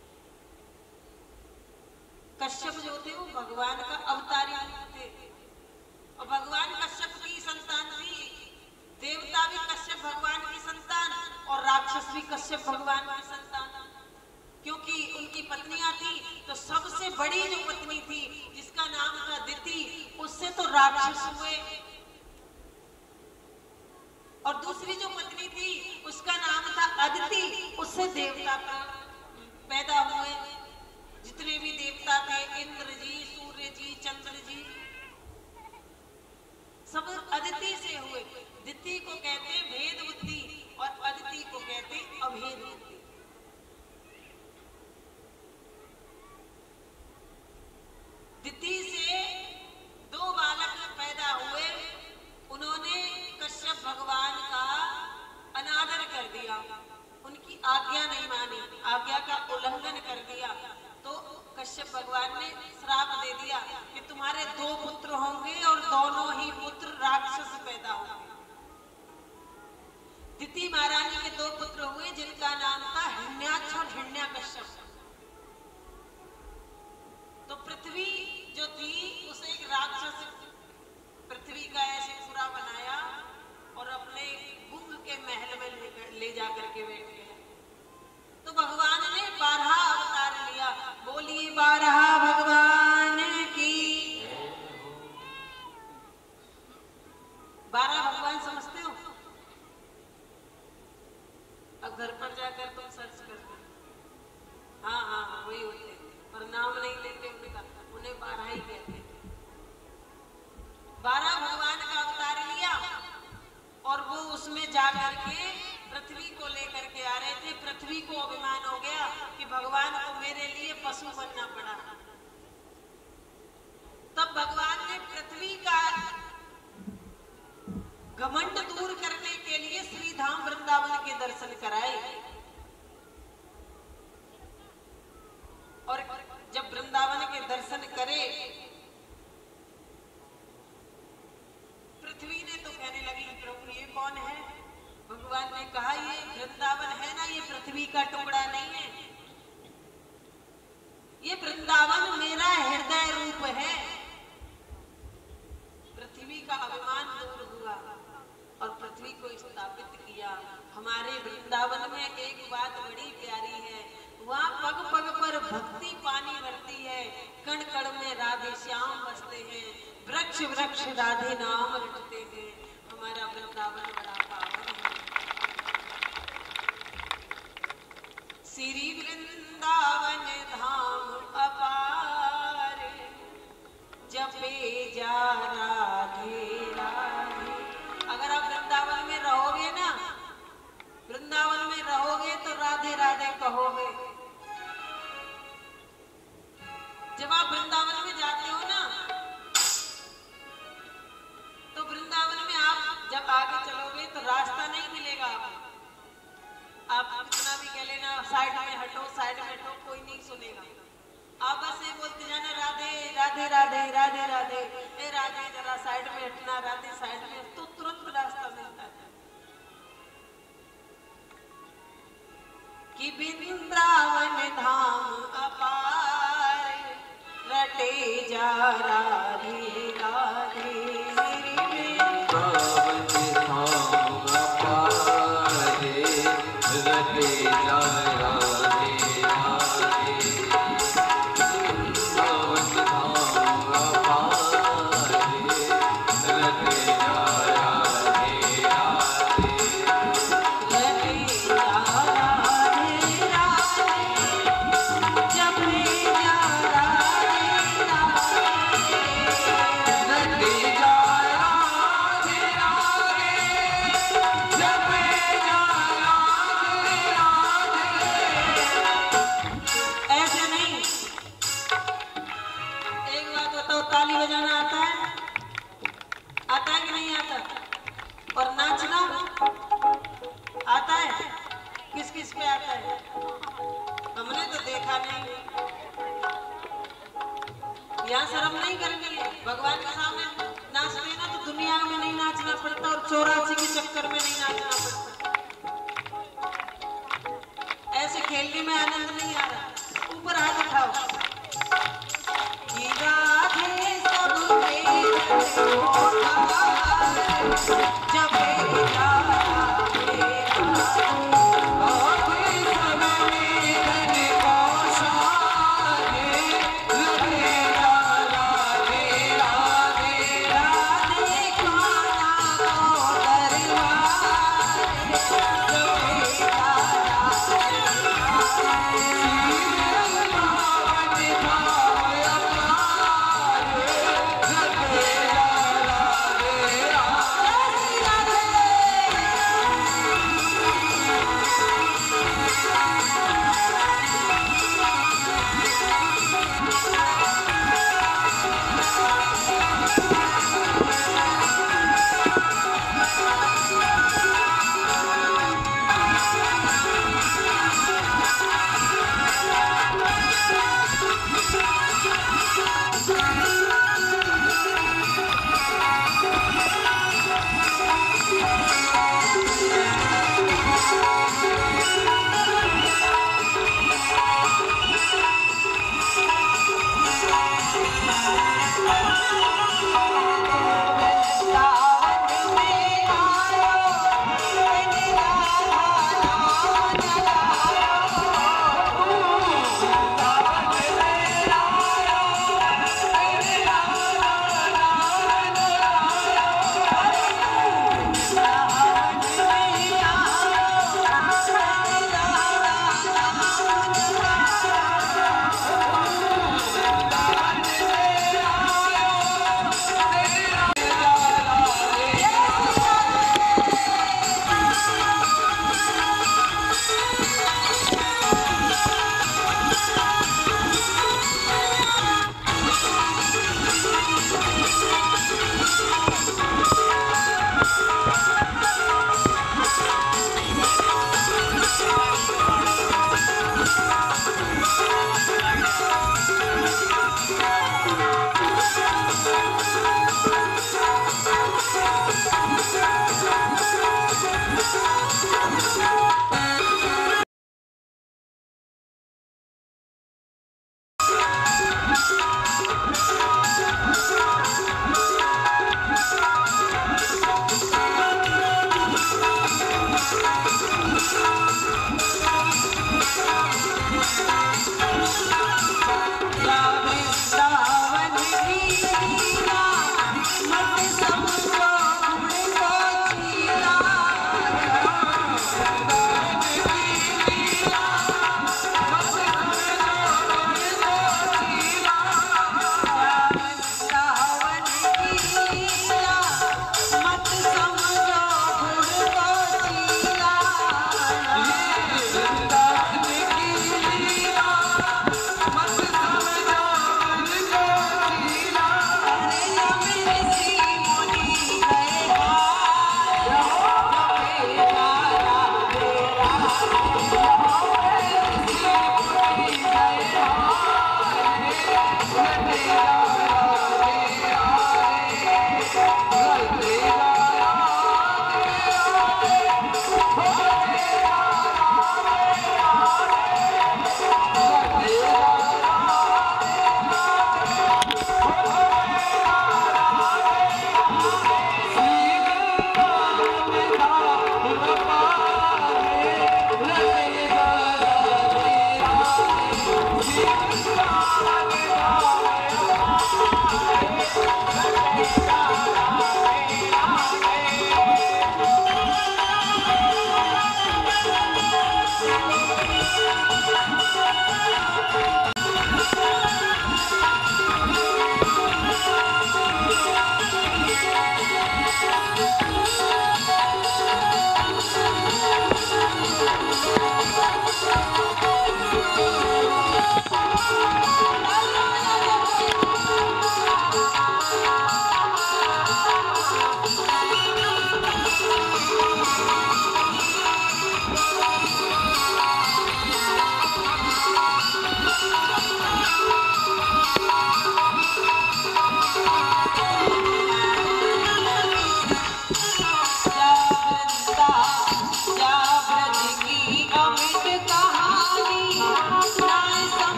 कश्यप जो थे वो भगवान का अवतारी थे, और भगवान कश्यप की संतान थी। देवता भी कश्यप भगवान की संतान और राक्षस भी कश्यप भगवान की संतान, क्योंकि उनकी पत्नियां थी। तो सबसे बड़ी जो पत्नी थी जिसका नाम था दिति, उससे तो राक्षस हुए, और दूसरी जो पत्नी थी उसका नाम था अदिति, उससे देवता पैदा हुए। जितने भी देवता थे, इंद्र जी, सूर्य जी, चंद्र जी, सब अदिति से हुए। दिति को कहते हैं भेद बुद्धि और अदिति को कहते हैं अभेद बुद्धि। दिति से दो बालक पैदा हुए। उन्होंने कश्यप भगवान का अनादर कर दिया, उनकी आज्ञा नहीं मानी, आज्ञा का उल्लंघन कर दिया। तो कश्यप भगवान ने श्राप दे दिया कि तुम्हारे दो पुत्र होंगे और दोनों ही पुत्र राक्षस पैदा होंगे। दिति महारानी के दो पुत्र हुए, जिनका नाम था हिरण्याक्ष और हिरण्याकश्यप। तो पृथ्वी जो थी उसे एक राक्षस पृथ्वी का ऐसे पूरा बनाया और अपने गुंग के महल में ले, ले जाकर के बैठ गया। तो भगवान ने बारह अवतार लिया। बोलिए बारह भगवान की। बारह भगवान समझते हो? अब घर पर जाकर तुम सर्च करते, हाँ हाँ हाँ वही होते, पर नाम नहीं लेते उनका, उन्हें बारह ही कहते हैं। बारह भगवान का अवतार लिया और वो उसमें जाकर के पृथ्वी को लेकर के आ रहे थे। पृथ्वी को अभिमान हो गया कि भगवान को मेरे लिए पशु बनना पड़ा। तब भगवान ने पृथ्वी का घमंड दूर करने के लिए श्री धाम वृंदावन के दर्शन कराए। और जब वृंदावन के दर्शन करे, पृथ्वी ने तो कहने लगी प्रभु ये कौन है? भगवान ने कहा ये वृंदावन है ना, ये पृथ्वी का टुकड़ा नहीं है, ये वृंदावन मेरा हृदय रूप है। पृथ्वी का अभिमान दूर हुआ और पृथ्वी को स्थापित किया। हमारे वृंदावन में एक बात बड़ी प्यारी है, वहाँ पग पग पर भक्ति पानी भरती है, कण कण में राधे श्याम बसते हैं, वृक्ष वृक्ष राधे नाम रटते हैं। हमारा वृंदावन बड़ा पावन है। श्री वृंदावन धाम अपार, जपे जा राधे राधे। अगर आप वृंदावन में रहोगे ना, वृंदावन में रहोगे तो राधे राधे कहोगे। जब आप वृंदावन में जाते हो ना, तो वृंदावन में आप जब आगे साइड में हटो, साइड में हटो, कोई नहीं सुनेगा। आप बस ये बोलते जाना राधे राधे राधे राधे राधे, ए राधे जरा साइड में हटना, राधे साइड में, तो तुरंत रास्ता मिलता है। कि वृंदावन धाम अपार रटे जा राधे राधे, वृंदावन धाम अपार रटे जा राधे राधे, वृंदावन धाम अपार रटे जा राधे राधे, रटे जा राधे राधे, जपे जा राधे राधे, रटे जा राधे राधे, जपे जा राधे राधे। ऐसे नहीं। एक बात बताओ, ताली बजाना आता है? आता है कि नहीं आता? और नाचना आता है? किस किस पे आता है? हमने तो देखा नहीं। यहाँ शर्म नहीं करेंगे, भगवान के सामने नाचते हैं ना तो दुनिया में नहीं नाचना पड़ता और चौरासी के चक्कर में नहीं नाचना पड़ता। ऐसे खेलने में आनंद नहीं आ रहा। ऊपर हाथ उठाओ। कि राधे सबके जपे जा राधे राधे, राधे खाना को दरबार, जपे जा राधे राधे।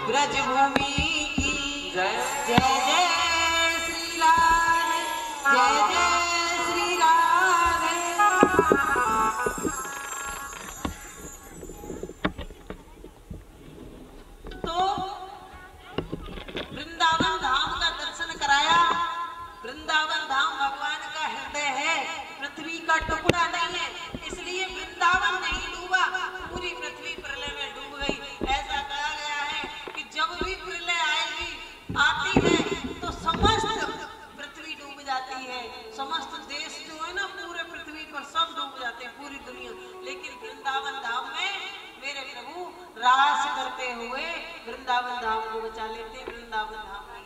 ब्रजभूमि की जय जय जय श्री राधे जय जय श्री राधे। तो वृंदावन धाम का दर्शन कराया। वृंदावन धाम भगवान का हृदय है, पृथ्वी का टुकड़ा नहीं है, इसलिए वृंदावन नहीं डूबा, पूरी पृथ्वी प्रलय में डूब गई। ऐसा कहा गया है कि जब भी प्रलय आएगी आती है तो समस्त पृथ्वी डूब जाती है, समस्त देश जो है ना पूरे पृथ्वी पर सब डूब जाते हैं, पूरी दुनिया। लेकिन वृंदावन धाम में मेरे प्रभु रास करते हुए वृंदावन धाम को बचा लेते। वृंदावन धाम नहीं।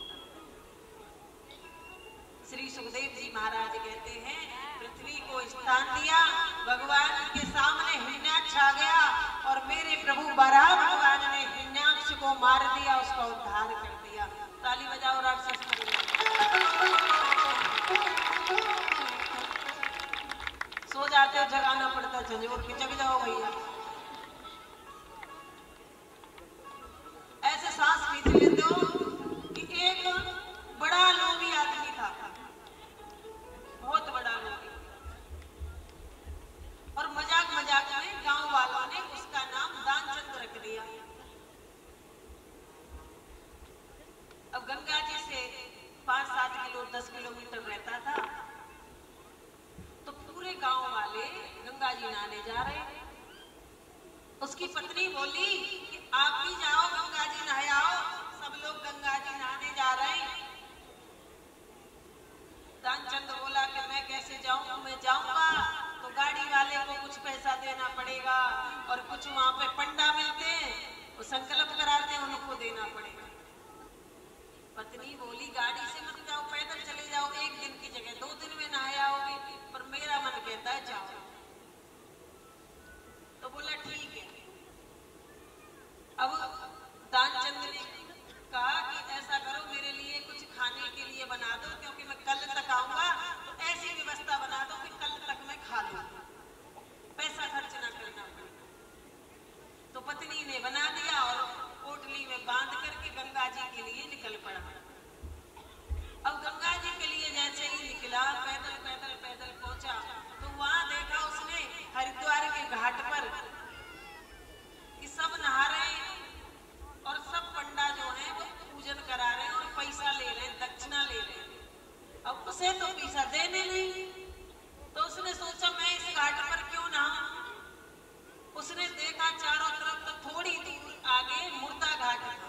श्री सुखदेव जी महाराज कहते हैं पृथ्वी को स्थान दिया, भगवान के सामने हिरण्याक्ष आ गया और मेरे प्रभु बराह भगवान ने हिरण्याक्ष को मार दिया, उसका उद्धार कर दिया। ताली बजाओ राक्षस। सो जाते हो जगाना पड़ता, झंझोर के जग जाओ भैया। ऐसे सांस खींच लेते हो कि एक बड़ा लोभी आदमी था, बहुत बड़ा लोभी, और मजाक मजाक में गांव वालों ने उसका नाम दानचंद रख दिया। अब गंगा जी से पांच सात किलो दस किलोमीटर रहता था, तो पूरे गांव वाले गंगा जी नहाने जा रहे। उसकी पत्नी बोली कि आप भी जाओ गंगा जी नहाए आओ, सब लोग गंगा जी नहाने जा रहे हैं। दानचंद बोला कि मैं कैसे जाऊं, मैं जाऊंगा तो गाड़ी वाले को कुछ पैसा देना पड़ेगा और कुछ वहां पे पंडा मिलते हैं, वो संकल्प कराते हैं, उनको देना पड़ेगा। पत्नी बोली गाड़ी से मत जाओ, पैदल चले जाओ, एक दिन की जगह दो दिन में नहाए आओगे, पर मेरा मन कहता है जाओ। तो बोला ठीक है। अब दानचंद ने कहा कि ऐसा करो मेरे लिए कुछ खाने के लिए बना दो, क्योंकि मैं कल तक आऊंगा, तो ऐसी व्यवस्था बना दो कि कल तक मैं खा लूं, पैसा खर्च ना करना पड़े। तो पत्नी ने बना दिया और पोटली में बांध करके गंगा जी के लिए निकल पड़ा। अब गंगा जी के लिए जैसे ही निकला, पैदल पैदल पैदल पहुंचा, तो वहां देखा उसने हरिद्वार के घाट पर कि सब नहा रहे हैं और सब पंडा जो है वो पूजन करा रहे हैं और पैसा ले रहे हैं, दक्षिणा ले रहे हैं। अब उसे तो पैसा देने नहीं, तो उसने सोचा मैं इस घाट पर क्यों नहाऊं। उसने देखा चारों तरफ, तो थोड़ी दूर आगे मुर्दा घाट था,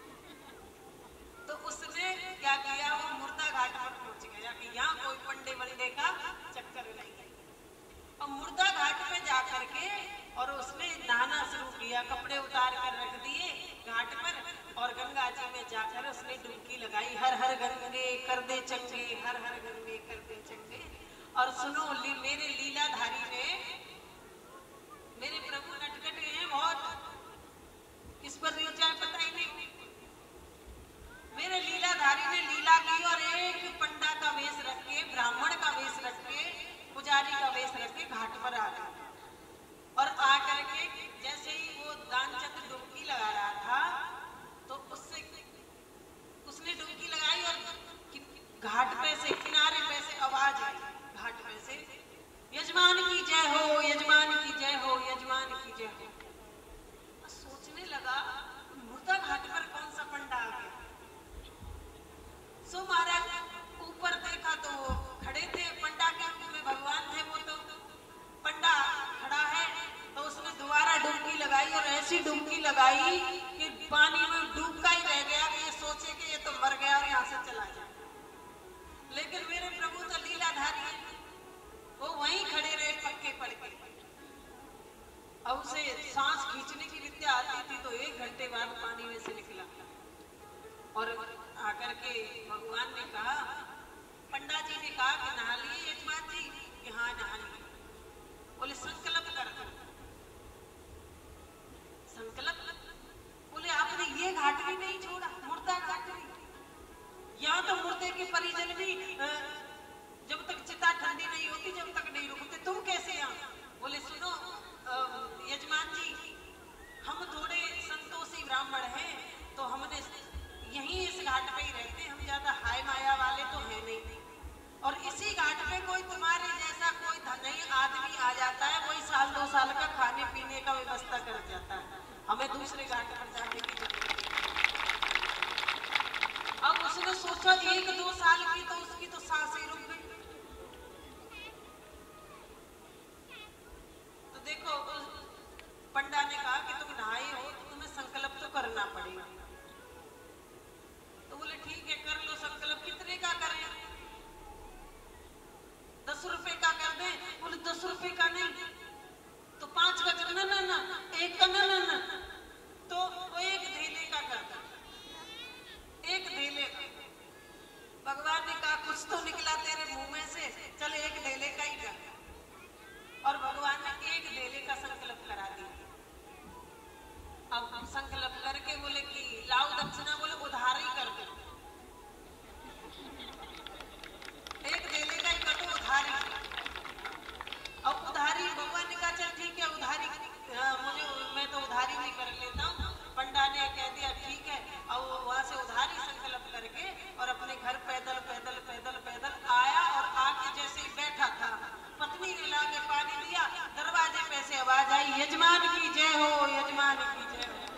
तो उसने क्या किया, वो मुर्दा घाट पर पहुंच गया कि यहाँ कोई पंडे वंडे का चक्कर नहीं है। और मुर्दा घाट पे जाकर के और उसने नहाना शुरू किया, कपड़े उतार कर रख दिए घाट पर और गंगा जी में जाकर उसने डुबकी लगाई। हर हर गंगे कर दे चंगे, हर हर गंगे कर दे चंगे। और सुनो ली, मेरे लीलाधारी ने, मेरे प्रभु नटखट हैं बहुत, किस पर नहीं चाहे पता ही नहीं। मेरे लीलाधारी ने लीला की और एक पंडा का वेश रख के, ब्राह्मण का वेश रख के, पुजारी का वेश रख के घाट पर आ गया। और आकर के जैसे ही वो दानचंद डुबकी लगा रहा था, तो उससे उसने डुबकी लगाई और घाट पे से, किनारे पे से आवाज आई, घाट पे से यजमान की जय हो, यजमान की जय हो, यजमान की जय हो। सोचने लगा मुर्दा घाट पर कौन सा पंडा आ गया। सो महाराज ऊपर देखा तो वो खड़े थे, पंडा के रूप में भगवान थे वो, तो पंडा खड़ा है। तो उसने दोबारा डुबकी लगाई और ऐसी डुबकी लगाई कि पानी में डूबता ही रह गया कि ये सोचे कि ये तो मर गया और यहाँ से चला गया। लेकिन मेरे प्रभु तो लीलाधारी है, वो वहीं खड़े रहे पक्के पड़ के। अब उसे सांस खींचने की विद्या आती थी, तो एक घंटे बाद पानी में से निकला और आकर के भगवान ने कहा, पंडा जी ने कहा कि नहा लिए यजमान जी, कि हाँ नहा लिए। बोले संकल्प कर दो। संकल्प? बोले आपने ये घाट भी नहीं छोड़ा, मुर्दा घाट भी। यहाँ तो मुर्दे के परिजन भी जब तक चिता ठंडी नहीं होती जब तक नहीं रुकते, तुम कैसे यहाँ? बोले सुनो यजमान जी, हम थोड़े संतोषी ब्राह्मण हैं घाट पे ही रहते हैं, हम ज्यादा हाय माया वाले तो है नहीं। और इसी घाट पे कोई तुम्हारे जैसा कोई धनी आदमी आ जाता है, वही साल दो साल का खाने पीने का व्यवस्था कर जाता है, हमें दूसरे घाट पर जाने की जरूरत नहीं। अब उसने सोचा एक दो साल की तो उसकी तो सांसें रुक गई। तो देखो पंडा ने कहा कि तुम नहाए हो तो तुम्हें संकल्प तो करना पड़ेगा। तो बोले ठीक है कर लो संकल्प, कितने का करें? दस रुपए का कर दें? बोले दस रुपए का नहीं तो पांच का करना, ना ना एक का, ना ना ना तो वो एक धेले का कर दो, एक धेले का। भगवान ने कहा कुछ तो निकला तेरे मुंह में से, चल एक धेले का ही कर। और भगवान ने एक धेले का संकल्प करा दिया। अब हम संकल्प करके बोले कि लाओ दक्षिणा, बोले उधार ही कर दो, एक धेले का ही कर दो, उधारी। अब उधारी भगवान ने कहा चल ठीक है उधारी, हाँ, मुझे मैं तो उधारी नहीं कर लेता हूँ। पंडा ने कह दिया ठीक है। और वहां से उधारी संकल्प करके और अपने घर पैदल पैदल पैदल पैदल आया और आके जैसे ही बैठा था पत्नी ने लाके पानी दिया, दरवाजे पे से आवाज आई यजमान की जय हो, यजमान की जय हो।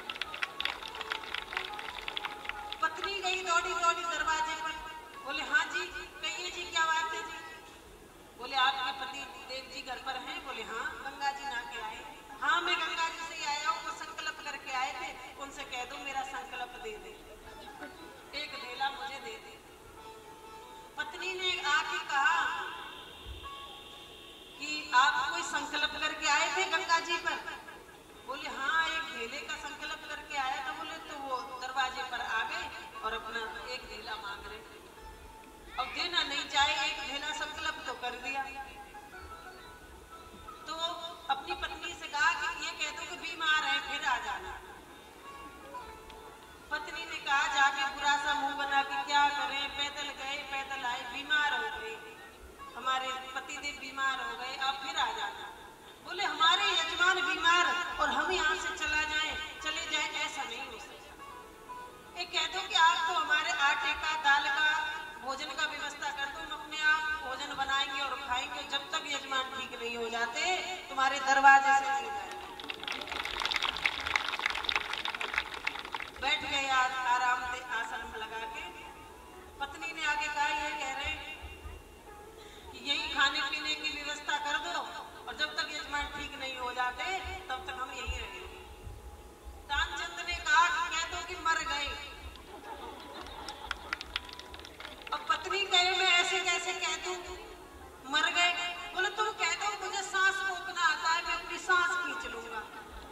पत्नी गई दौड़ी दौड़ी दरवाजे पर, बोले हाँ जी कहिए जी क्या बात है जी? बोले आपके पति देव जी घर पर हैं? बोले हाँ। गंगा जी नहा के आए? हाँ मैं गंगा जी से आया हूँ, वो संकल्प करके आए थे, उनसे कह दो मेरा संकल्प दे दे, एक धेला मुझे दे दे। पत्नी ने आके कहा कि आप कोई संकल्प करके आए थे गंगा जी पर? बोले हाँ एक धेले का संकल्प करके आया था। बोले तो वो दरवाजे पर आ गए और अपना एक धेला मांग रहे। अब देना नहीं चाहे, एक धेला संकल्प तो कर दिया। तो अपनी पत्नी से कहा कि ये कह दो कि बीमार है फिर आ जाना। पत्नी ने कहा जाके बुरा सा मुंह बना के क्या करें, पैदल गए पैदल आए, बीमार हो गए, हमारे पतिदेव बीमार हो गए, आप फिर आ जाना। बोले हमारे यजमान बीमार और हम यहाँ से चला जाए चले जाए, ऐसा नहीं हो सकता। ये कह दो कि आप तो हमारे आटे का दाल का भोजन का व्यवस्था कर दो, हम अपने आप भोजन बनाएंगे और खाएंगे, जब तक यजमान ठीक नहीं हो जाते तुम्हारे दरवाजे से नहीं जाएंगे। बैठ गए आराम से आसन लगा के। पत्नी ने आगे कहा ये कह रहे कि यही खाने पीने की व्यवस्था कर दो और जब तक यजमान ठीक नहीं हो जाते तब तक हम यही रहेंगे। दानचंद ने कहा कि कह दो कि मर गए। अब पत्नी कहे मैं ऐसे कैसे कह दूं मर गए? बोले तुम कह दो मुझे सांस रोकना आता है, मैं अपनी सांस खींच लूंगा।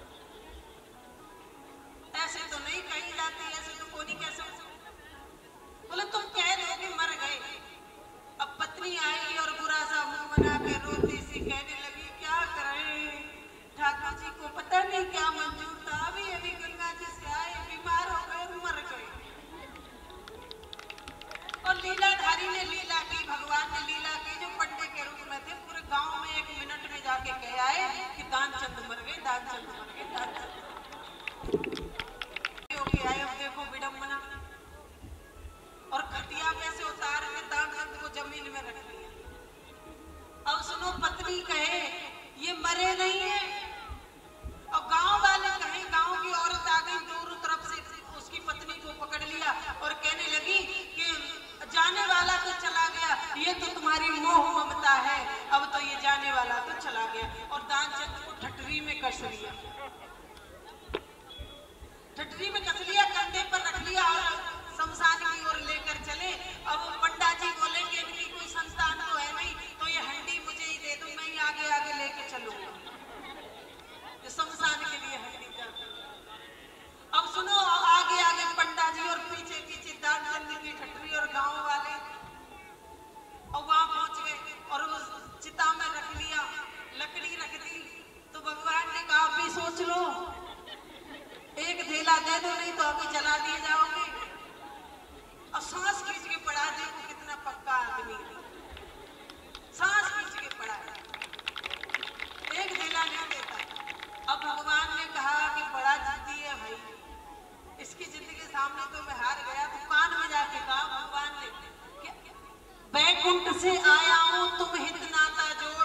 ऐसे तो नहीं कही जाती, ऐसे तो कोई नहीं कह सकता। बोले तुम कह दो कि मर गए। अब पत्नी आई और बुरा सा मुंह बना के रोती सी कहने लगी क्या करें, ठाकुर जी को पता नहीं क्या मंजूर था, अभी अभी गंगा जी से आए, बीमार हो गए, मर गए। और लीलाधारी ने लीला की, भगवान ने लीला की, जो पंडे के रूप में थे, पूरे गांव में एक मिनट में जाके कह आए कि दानचंद मर गए, दानचंद मर गए, दानचंद आए। अब देखो विडंबना, और खटिया में से उतार के दानचंद को जमीन में रख दिया। अब सुनो पत्नी कहे ये मरे नहीं है, और गांव वाले कहे, गांव की औरत आ गई दोनों तरफ से उसकी पत्नी को पकड़ लिया और कहने लगी कि जाने वाला तो चला गया, ये तो तुम्हारी मोह ममता है, अब तो ये जाने वाला तो चला गया। और दानचंद को ठटरी में कस लिया, ठटरी में कस लिया, कंधे पर रख लिया और शमशान की ओर लेकर चले। अब पंडा जी बोले कि इनकी कोई संतान तो है नहीं, तो ये हंडी मुझे ही दे दो, मैं ही आगे आगे लेके चलूंगा, शमशान के लिए हंडी कर। अब सुनो आगे आगे पंडा जी और पीछे पीछे दानचंद की ठटरी और गांव वाले, और वहां पहुंच गए और उस चिता में रख लिया, लकड़ी रख दी। तो भगवान ने कहा अभी सोच लो, एक धेला दे दो नहीं तो अभी जला दिए जाओगे। और सांस खींच के पड़ा, देखो कितना पक्का आदमी, सांस खींच के पड़ा, एक धेला नहीं देता। अब भगवान ने कहा कि बड़ा जिद्दी है भाई, इसकी जिंदगी सामने तो मैं हार गया, तो कान वैकुंठ से आया हूं तुम हित नाता जोड़।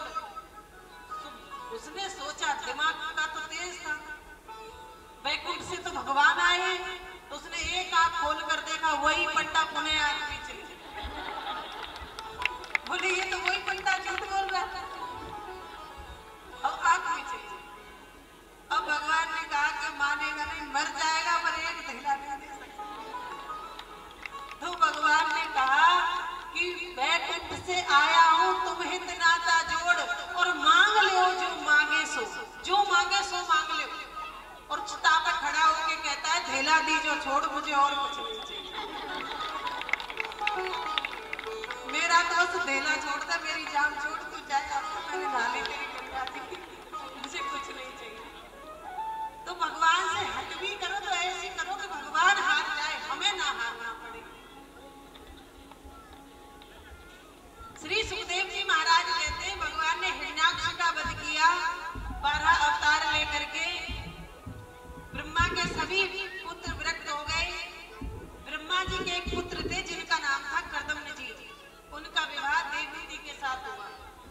उसने सोचा, दिमाग का तो तेज था, वैकुंठ से तो भगवान आए, तो उसने एक आंख खोल कर देखा, वही पंडा पुणे आंख पीछे। बोले ये तो वही पंडा झूठ बोल रहा था, अब आंख पीछे। अब भगवान ने कहा कि मानेगा नहीं, मर जाएगा पर एक धैला नहीं दे सकता। तो भगवान ने कहा कि वैकुंठ से आया हूं तुम हित नाता जोड़, और मांग लो जो मांगे सो, जो मांगे सो मांग लो। और चिता पर खड़ा होके कहता है, धेला दी जो छोड़, मुझे और कुछ नहीं चाहिए। मेरा दोस्त धेला छोड़ दे, मेरी जान छोड़, तू जाए, आपको मैंने ढाली तेरी गंगा दी, मुझे कुछ नहीं चाहिए। तो भगवान से हट भी करो तो ऐसी करो कि भगवान हार जाए, हमें ना हारना पड़े। श्री सुखदेव जी महाराज कहते हैं, भगवान ने हिरण्याक्ष का वध किया, बारह अवतार लेकर के। ब्रह्मा के सभी पुत्र विरक्त हो गए। ब्रह्मा जी के एक पुत्र थे जिनका नाम था कर्दम्न जी, उनका विवाह देवहूति के साथ हुआ।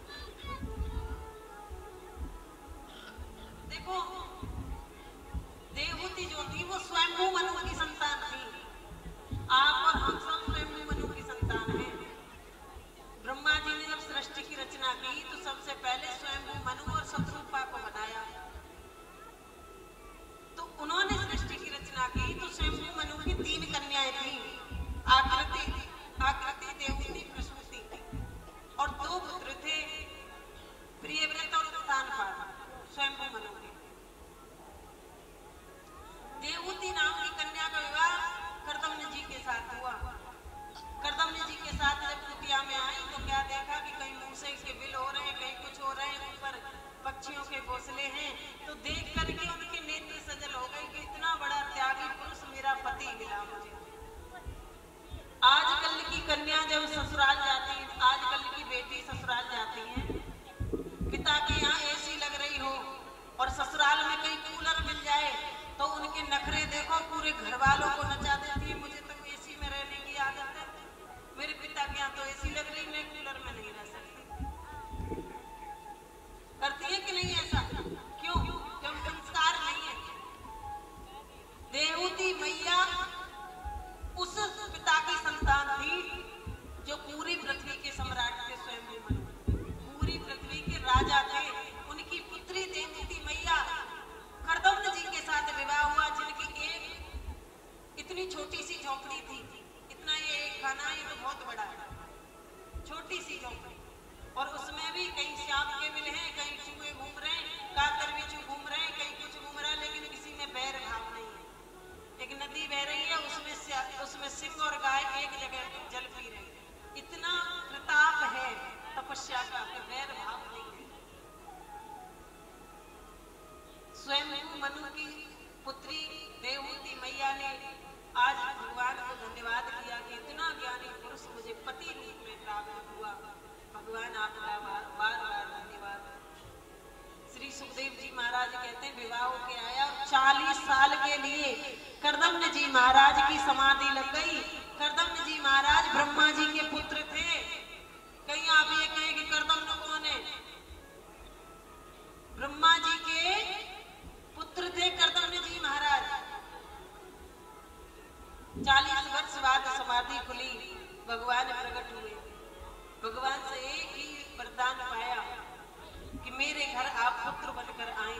देखो, देवहूति जो थी वो स्वयंभू मनु की संतान थी। आप और हम सब स्वयंभू मनु की संतान हैं। ब्रह्मा जी ने जब सृष्टि की रचना की तो सबसे पहले स्वयंभू मनु और शतरूपा को बनाया। तो उन्होंने सृष्टि की रचना की तो स्वयंभू मनु की तीन कन्याएं थी, आकृति, आकृति, देवहूति, प्रसूति, और दो पुत्र थे, प्रियव्रत और उत्तानपाद, स्वयंभू मनु के। देवहूति नाम की कन्या का विवाह कर्दम्न जी के साथ हुआ। कर्दम्न जी के साथ जब कुटिया में आई तो क्या देखा कि कहीं मूसे के बिल हो रहे हैं, कहीं कुछ हो रहे हैं, ऊपर पक्षियों के घोंसले हैं। तो देख करके उनके नेत्र सजल हो गए कि इतना बड़ा त्यागी पुरुष मेरा पति मिला मुझे। आजकल की कन्या जब ससुराल जाती है, आजकल की बेटी ससुराल जाती है, पिता के यहाँ एसी लग रही हो और ससुराल में कहीं कूलर मिल जाए तो उनके नखरे देखो, पूरे घर वालों को नचा देती है। मुझे तो एसी में रहने की आदत है, मेरे पिता के यहाँ तो एसी लग रही, मैं कूलर में नहीं रह सकती। करती है कि नहीं ऐसा? क्यों? क्यों? संस्कार नहीं है। देवहूति मैया उस पिता की संतान थी जो पूरी पृथ्वी के सम्राट थे, स्वयंभू मनु पूरी पृथ्वी के राजा थे। उनकी पुत्री देवहूति मैया कर्दम्न जी के साथ विवाह हुआ, जिनकी एक इतनी छोटी सी झोंपड़ी थी, इतना ये एक खाना, ये तो बहुत बड़ा है, छोटी सी झोंपड़ी, और उसमें भी कहीं सांप के मिल हैं, कहीं चूहे घूम रहे हैं, काकर बिच्छू घूम रहे हैं, कहीं कुछ घूम रहा है, लेकिन किसी में बैर भाव नहीं है। एक नदी बह रही है, उसमें उसमें सिंह और गाय एक जगह जल पी रही है। इतना प्रताप है तपस्या का कि बैर भाव नहीं है। स्वयं मनु की पुत्री देवहूति मैया ने आज भगवान को धन्यवाद किया कि इतना ज्ञानी पुरुष मुझे पति रूप में प्राप्त हुआ। भगवान आपका बार बार धन्यवाद। श्री सुखदेव जी महाराज कहते हैं, विवाह के आया चालीस साल के लिए कर्दम्न जी महाराज की समाधि लग गई। कर्दम्न जी महाराज ब्रह्मा जी के पुत्र थे। कहीं आप ये कहें कि कर्दम्न कौन है? ब्रह्मा जी के पुत्र थे कर्दम्न जी महाराज। चालीस वर्ष बाद समाधि खुली, भगवान प्रकट हुए। भगवान से एक ही वरदान पाया कि मेरे घर आप पुत्र बनकर आए।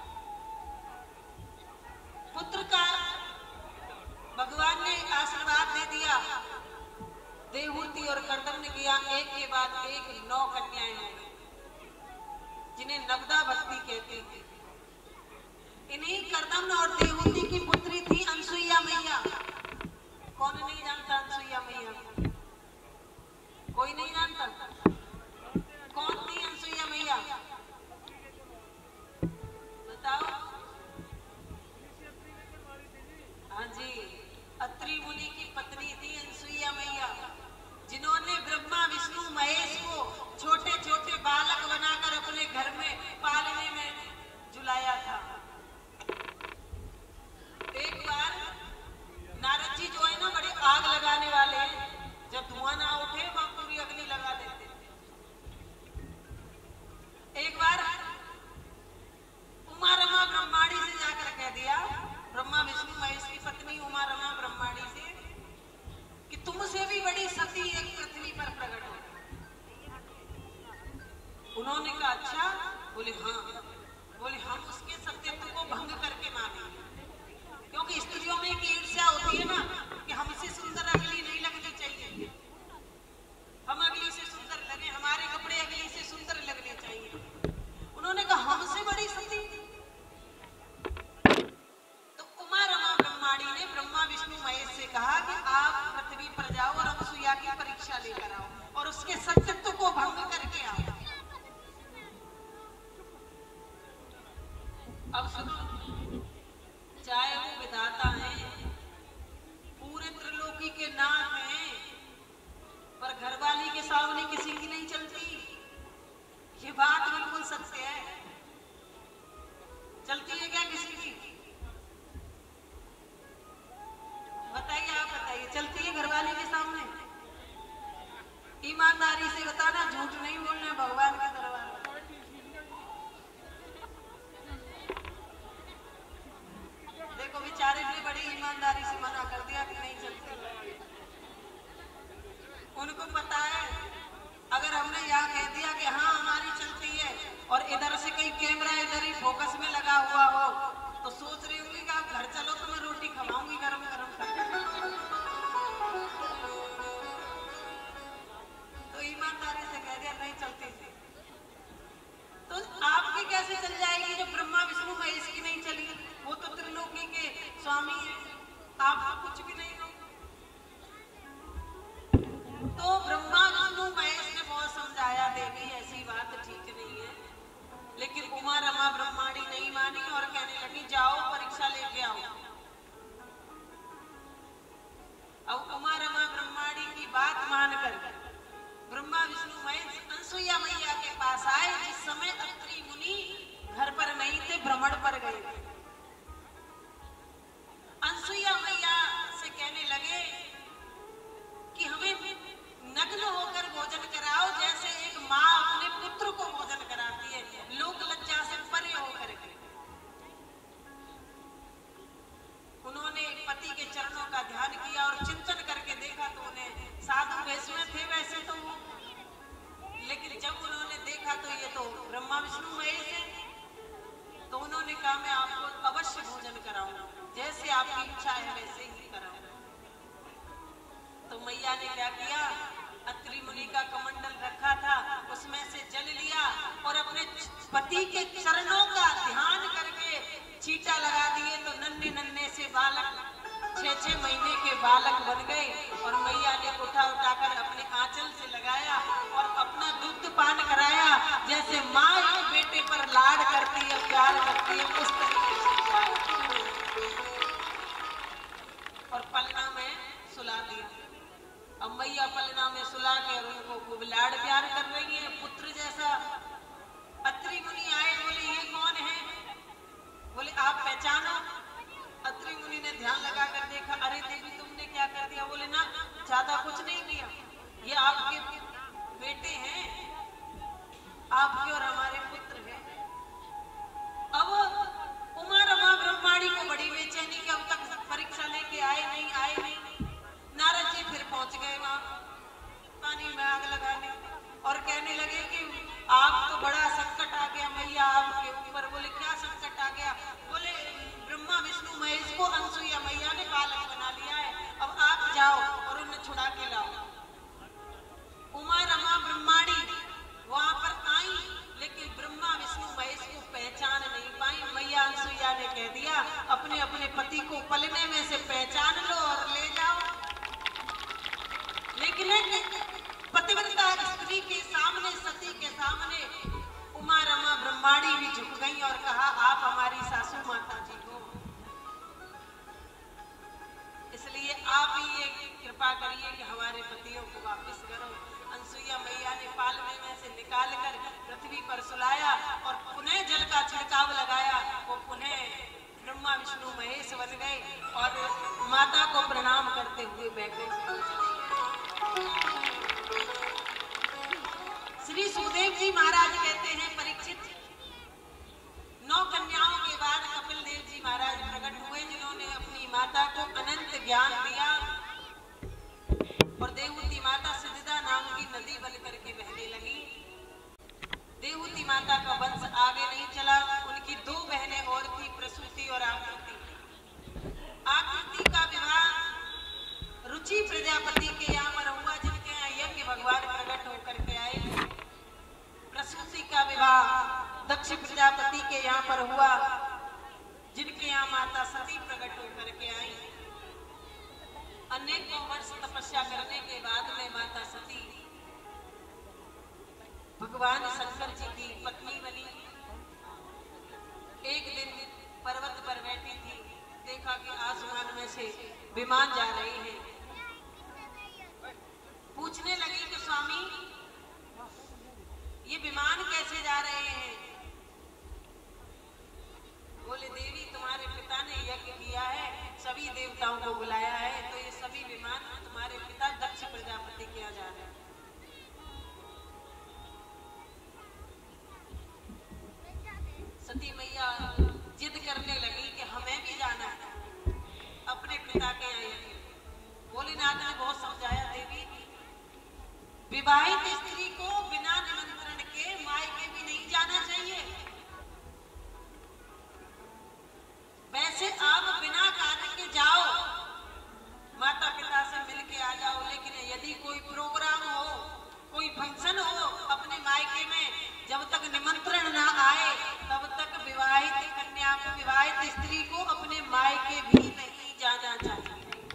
पुत्र का भगवान ने आशीर्वाद दे दिया। देवहूति और कर्दम्न के यहाँ एक के बाद एक नौ कन्याएं हो गई, जिन्हें नवदा भक्ति कहते हैं। इन्हीं कर्दम्न और देवहूति की पुत्री थी अनसुईया मैया। कौन नहीं जानता अनसुईया मैया? कोई नहीं जानता? कौन थी अनसुईया मैया? बताओ। हाँ जी, अत्रि मुनि की पत्नी थी अनसुईया मैया, जिन्होंने ब्रह्मा विष्णु महेश को छोटे छोटे बालक बनाकर अपने घर में पालने में झुलाया था। एक बार नारद जी जो है ना, बड़े आग लगाने वाले हैं, जब धुआं ना उठे वहां पूरी अग्नि लगा कहा कि आप पृथ्वी पर जाओ और अनसुईया की परीक्षा लेकर आओ और उसके सत्यत्व को भंग करके आओ। अब सुनो, चाहे वो विधाता हैं, पूरे त्रिलोकी के नाथ हैं, पर घरवाली के सामने किसी की नहीं चलती। ये बात बिल्कुल सत्य है। चलती है क्या किसी की? बताइए, आप बताइए, चलती है घरवाली के सामने? ईमानदारी से बताना, झूठ नहीं बोलना, भगवान के दरबार। देखो बेचारे ने बड़ी ईमानदारी से मना कर दिया कि नहीं चलती। उनको पता है अगर हमने यहाँ कह दिया कि हाँ हमारी चलती है और इधर से कहीं कैमरा इधर ही फोकस में लगा हुआ हो तो सोच रही होंगी कि आप घर चलो तो मैं रोटी खवाऊंगी गरम गरम करके। तो ईमानदारी से कह दिया नहीं चलती थी। तो आपकी कैसे चल जाएगी जो ब्रह्मा विष्णु महेश की नहीं चली? वो तो त्रिलोकी के स्वामी है, आप तो कुछ भी नहीं हो। तो ब्रह्मा विष्णु महेश ने बहुत समझाया, देवी ऐसी बात ठीक नहीं है, लेकिन उमा रमा ब्रह्माणी नहीं मानी और कहने लगी जाओ परीक्षा लेके आओ। अब उमा रमा ब्रह्माणी की बात मानकर ब्रह्मा विष्णु महेश अनसुईया मैया के पास आए, जिस समय अत्रि मुनि घर पर नहीं थे, भ्रमण पर गए। अनसुईया मैया से कहने लगे कि हमें नग्न होकर भोजन कराओ, जैसे एक माँ अपने पुत्र को भोजन कराती है, लोक लज्जा से परे होकर के। उन्होंने पति के चरणों का ध्यान किया और चिंतन करके देखा तो उन्हें साधु वेश में थे वैसे तो, लेकिन जब उन्होंने देखा तो ये तो ब्रह्मा विष्णु महेश है। तो उन्होंने कहा मैं आपको अवश्य भोजन कराऊंगा, जैसे आपकी इच्छा है वैसे ही कराऊंगा। तो मैया ने क्या किया, अत्रि मुनि का कमंडल रखा था, उसमें से जल लिया और अपने पति के चरणों का ध्यान करके छींटा लगा दिए। तो नन्हे नन्हे से बालक छह छह महीने के बालक बन गए और मैया ने उठा उठाकर अपने आंचल से लगाया और अपना दूध पान कराया। जैसे माँ एक बेटे पर लाड करती है, प्यार करती है, उस तरीके से और पलना में सुला दिया। अब मैया पलना में सुला के और उनको खूब लाड प्यार कर रही है पुत्र जैसा। अत्रि मुनि आए, बोले ये कौन है? बोले आप पहचानो। अत्रि मुनि ने ध्यान लगा कर देखा, अरे देवी तुमने क्या कर दिया? बोले ना, ज्यादा कुछ नहीं किया, ये आपके बेटे हैं, आपके और हमारे पुत्र हैं। अब उमा रमा ब्रह्माणी को बड़ी बेचैनी कि अब तक परीक्षा लेके आए नहीं आए नहीं। नारद जी फिर पहुंच गए वहां पानी में आग लगाने और कहने लगे कि आप तो बड़ा संकट आ गया मैया आपके ऊपर। बोले क्या संकट आ गया? बोले ब्रह्मा विष्णु महेश को अनसुईया मैया ने बालक बना लिया है, अब आप जाओ और उन्हें छुड़ा के लाओ। उमा रमा ब्रह्माणी वहां पर आई, लेकिन ब्रह्मा विष्णु महेश को पहचान नहीं पाई। मैया अनसुईया ने कह दिया अपने अपने पति को पलने में से पहचान लो और ले जाओ। लेकिन पतिव्रता स्त्री के सामने, सती के सामने उमा रमा ब्रह्माणी भी झुक गई और कहा आप हमारी सासू माता जी हो, इसलिए आप ही ये कृपा करिए कि हमारे पतियों को वापस करो। अनसुईया मैया ने पालने में से निकाल कर पृथ्वी पर सुलाया और पुनः जल का छिड़काव लगाया। वो पुनः ब्रह्मा विष्णु महेश बन गए और माता को प्रणाम करते हुए बैठे। श्री सुखदेव जी महाराज कहते हैं परीक्षित, नौ कन्याओं के बाद कपिल देव जी महाराज प्रकट हुए, जिन्होंने अपनी माता को अनंत ज्ञान दिया और देवहूति माता सिद्धिदा नाम की नदी बन करके बहने लगी। देवहूति माता का वंश आगे नहीं चला। उनकी दो बहनें और थी, प्रसूति और आकृति। आकृति का विवाह रुचि प्रजापति के यहाँ पर हुआ, जिनके यहाँ यज्ञ भगवान प्रकट होकर के आए। प्रसूति का विवाह दक्ष प्रजापति के यहाँ पर हुआ, जिनके यहाँ माता सती प्रकट होकर के आई। अनेकों वर्ष तपस्या करने के बाद में माता सती भगवान शंकर जी की पत्नी बनी। एक दिन पर्वत पर बैठी थी, देखा कि आसमान में से विमान जा रहे हैं। पूछने लगी कि स्वामी ये विमान कैसे जा रहे हैं? बोले देवी तुम्हारे पिता ने यज्ञ किया है, सभी देवताओं को बुलाया है, तो ये सभी विमान तुम्हारे पिता दक्ष प्रजापति के यहाँ जा रहे हैं। सती मैया जिद करने लगी कि हमें भी जाना है अपने पिता के यहाँ। भोलेनाथ ने बहुत समझाया, देवी विवाहित स्त्री को बिना निमंत्रण के मायके भी नहीं जाना चाहिए। वैसे आप बिना कारण के जाओ, माता पिता से मिल के आ जाओ, लेकिन यदि कोई प्रोग्राम हो, कोई फंक्शन हो अपने मायके में, जब तक निमंत्रण ना आए तब तक विवाहित कन्या को, विवाहित स्त्री को अपने मायके भी नहीं जाना चाहिए।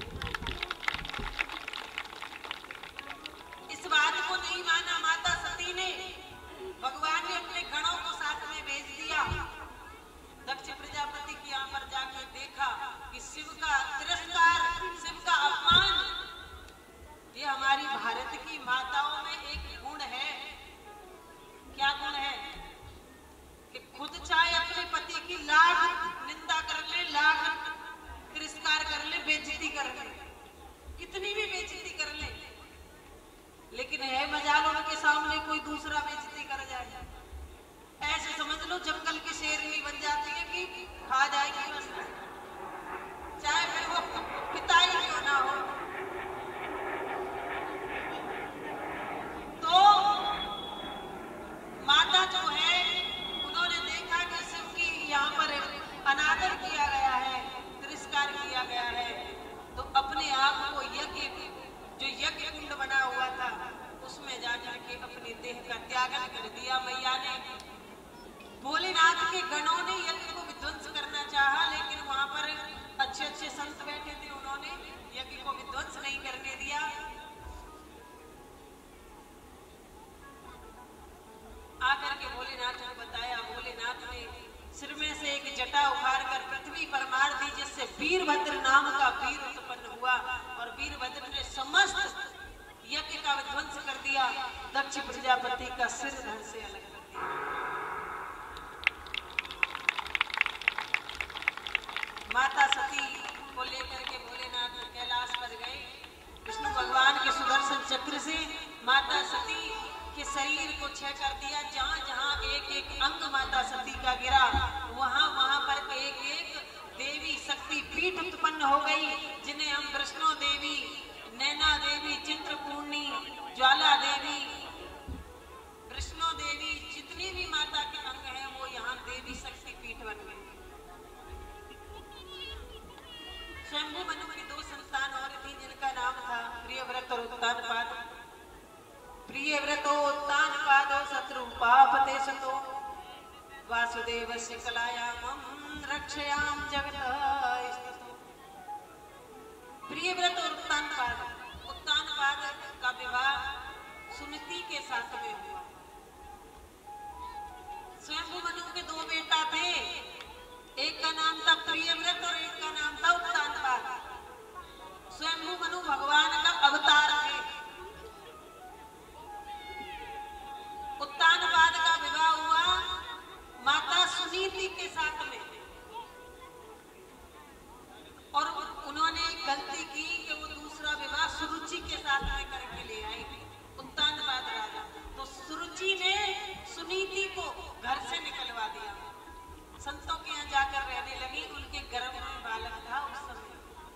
इस बात को नहीं माना माता सती ने। भगवान ने अपने गणों को साथ में भेज दिया। दक्ष प्रजापति की यहाँ पर जाकर देखा कि शिव का तिरस्कार, शिव का अपमान, ये हमारी भारत की माताओं में एक गुण है। क्या गुण है? कि खुद चाहे अपने पति की लाख निंदा कर ले, लाख तिरस्कार कर ले, बेइज्जती कर ले, कितनी भी बेइज्जती कर ले, लेकिन है मजाल उनके सामने कोई दूसरा बेइज्जती कर जाए, ऐसे समझ लो जंगल की शेरनी बन जाती है कि खा जाएगी बस, चाहे फिर वो पिता ही क्यों ना हो। तो माता जो है, उन्होंने देखा कि शिव की यहाँ पर अनादर किया गया है, तिरस्कार किया गया है, तो अपने आप को यज्ञ, जो यज्ञ कुंड बना हुआ था, उसमें जाकर के अपने देह का त्यागन कर दिया मैया ने। भोलेनाथ के गणों ने यज्ञ को विध्वंस करना चाहा, लेकिन वहां पर अच्छे अच्छे संत बैठे थे, उन्होंने यज्ञ को विध्वंस नहीं करने दिया। आकर के भोलेनाथ ने बताया, भोलेनाथ ने सिर में से एक जटा उखाड़ कर पृथ्वी पर मार दी, जिससे वीरभद्र नाम का वीर उत्पन्न हुआ, और वीरभद्र ने समस्त यज्ञ का विध्वंस कर दिया, दक्ष प्रजापति का सिर धड़ से अलग कर दिया। माता सती को लेकर के भोलेनाथ कैलाश पर गए। विष्णु भगवान के सुदर्शन चक्र से माता सती के शरीर को छह कर दिया। जहाँ जहाँ एक एक अंग माता सती का गिरा, वहाँ वहाँ पर एक एक देवी शक्ति पीठ उत्पन्न हो गई, जिन्हें हम वैष्णो देवी, नैना देवी, चित्रपूर्णी, ज्वाला देवी, वैष्णो देवी, जितनी भी माता के अंग हैं वो यहाँ देवी शक्ति पीठ बन गए। स्वयंभू मनु की दो संतान और थी, जिनका नाम था प्रियव्रत और उत्तानपाद। प्रियव्रतो उत्तानपादो शत्रुपापते सतो वासुदेवस्य कलायामं रक्षयाम जगतः स्थितो। प्रियव्रत और उत्तानपाद, उत्तानपाद का विवाह सुनीति के साथ में हुआ। स्वयंभू मनु के दो बेटा थे, एक का नाम था प्रियव्रत और एक का नाम था उत्तानपाद। स्वयंभू मनु भगवान का अवतार थे। उत्तानपाद का विवाह हुआ माता सुनीति के साथ में, और उन्होंने एक गलती की कि वो दूसरा विवाह सुरुचि के साथ में करके ले आई, उत्तानपाद राजा। तो सुरुचि ने सुनीति को घर से निकलवा दिया, संतों के यहाँ जाकर रहने लगी। उनके गर्भ में बालक था। उस समय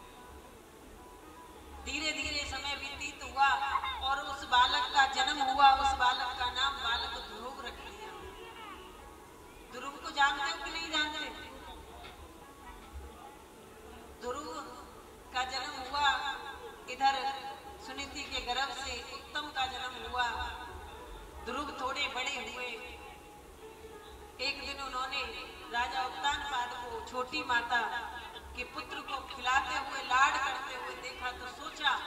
धीरे धीरे समय व्यतीत हुआ और उस बालक का जन्म हुआ। उस बालक का नाम बालक ध्रुव रख लिया। ध्रुव को जानते हो कि नहीं जानते? ध्रुव का जन्म हुआ, इधर सुनीति के गर्भ से उत्तम का जन्म हुआ। ध्रुव थोड़े बड़े हुए। एक दिन उन्होंने राजा उत्तानपाद को छोटी माता के पुत्र को खिलाते हुए, लाड करते हुए देखा, तो सोचा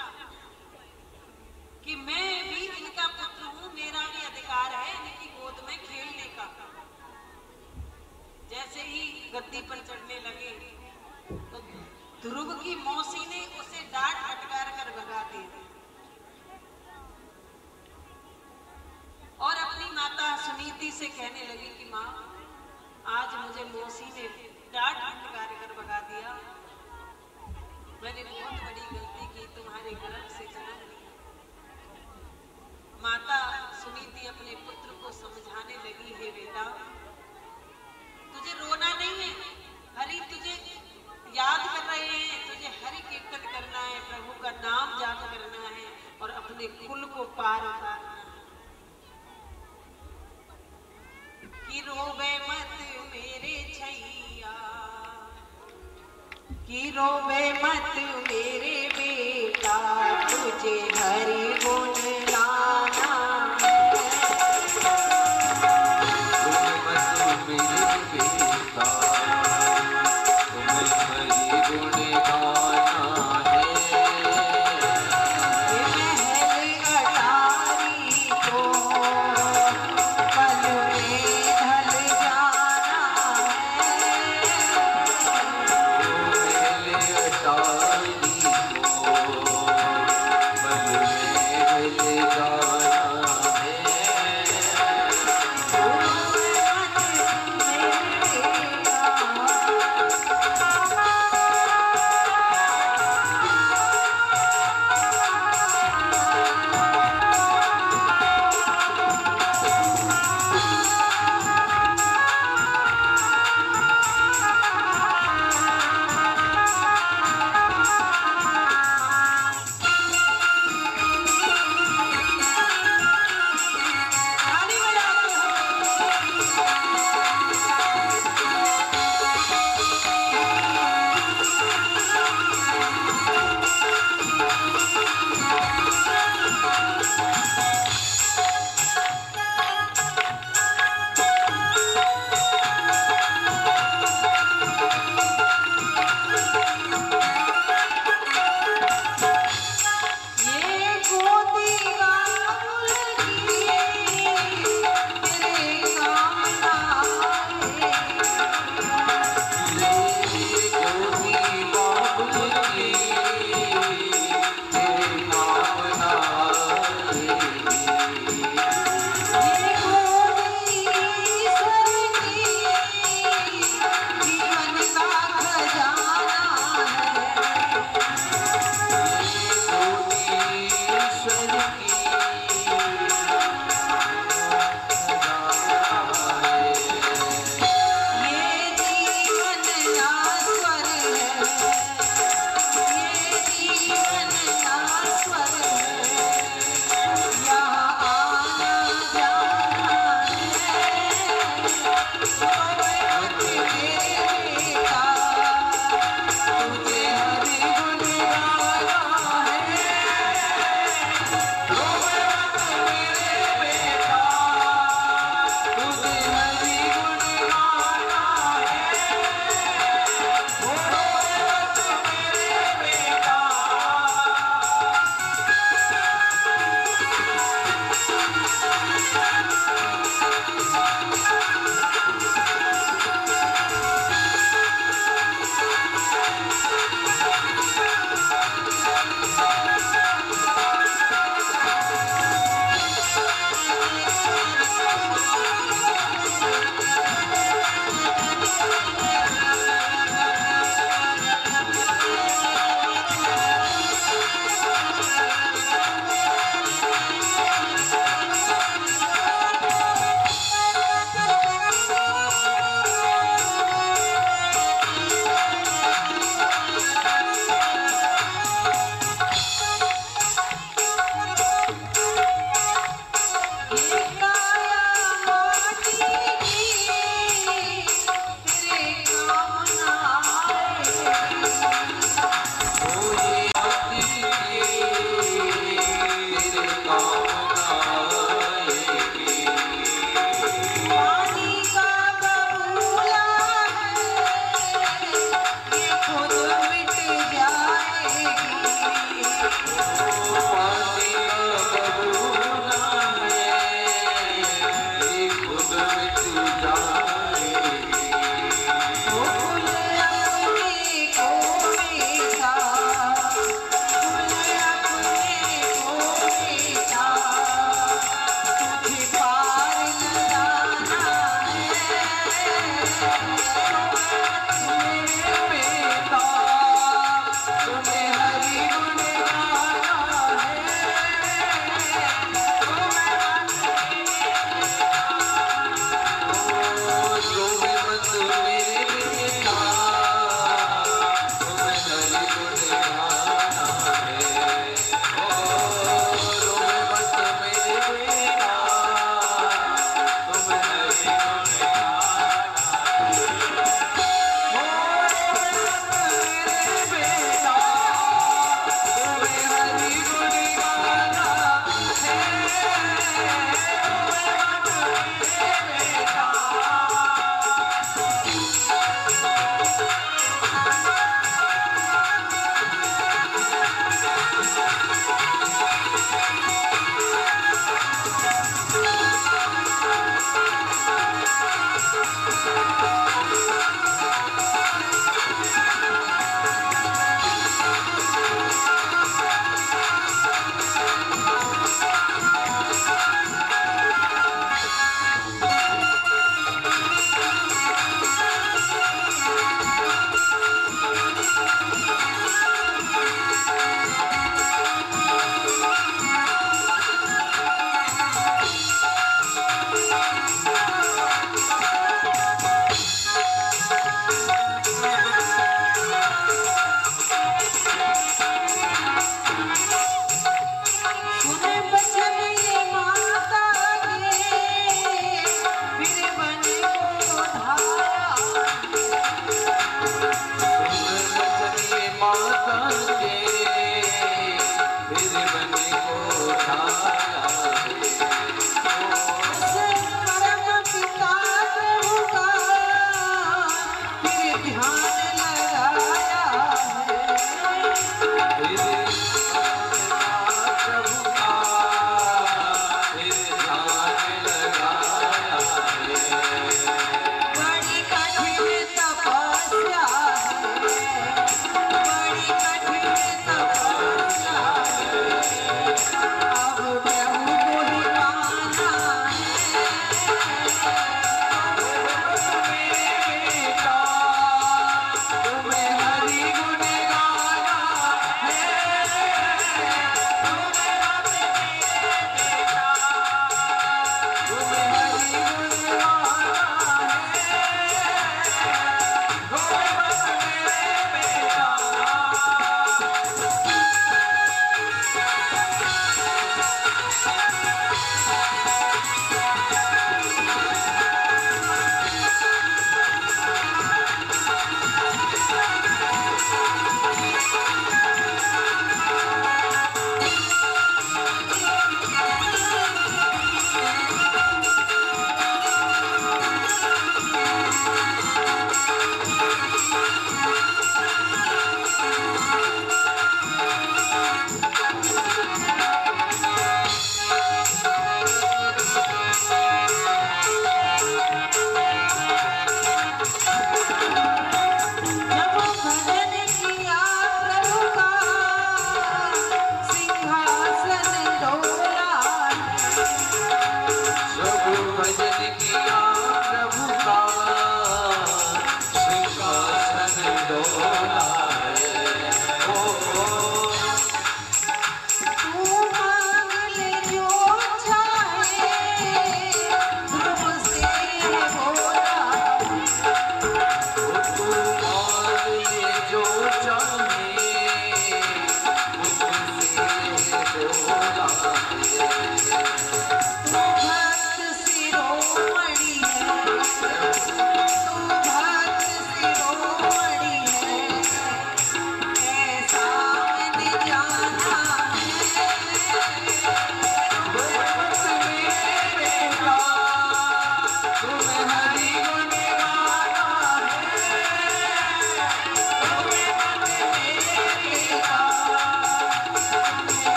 गद्दी पर चढ़ने लगे तो ध्रुव की मौसी ने उसे डांट फटकार कर भगा दिया और अपनी माता सुनीति से कहने लगी कि माँ, आज मुझे मौसी ने डांट फटकार कर भगा दिया। मैंने बहुत बड़ी गलती की, तुम्हारे गर्भ से जन्म लिया। माता सुनीति अपने पुत्र को समझाने लगी, हे बेटा, तुझे रोना नहीं है, हरि तुझे याद कर रहे हैं, तुझे हरि कीर्तन करना है, प्रभु का नाम जाप करना है और अपने कुल को पार उतारना है। कि रोवे मत मेरे छैया, कि रोवे मत मेरे बेटा, तुझे हरि गुण गाना है। रोवे मत मेरे बेटा, तुम्हें हरि गुण गाना है। ये महल अटारी को पल में ढल जाना है। अटारी को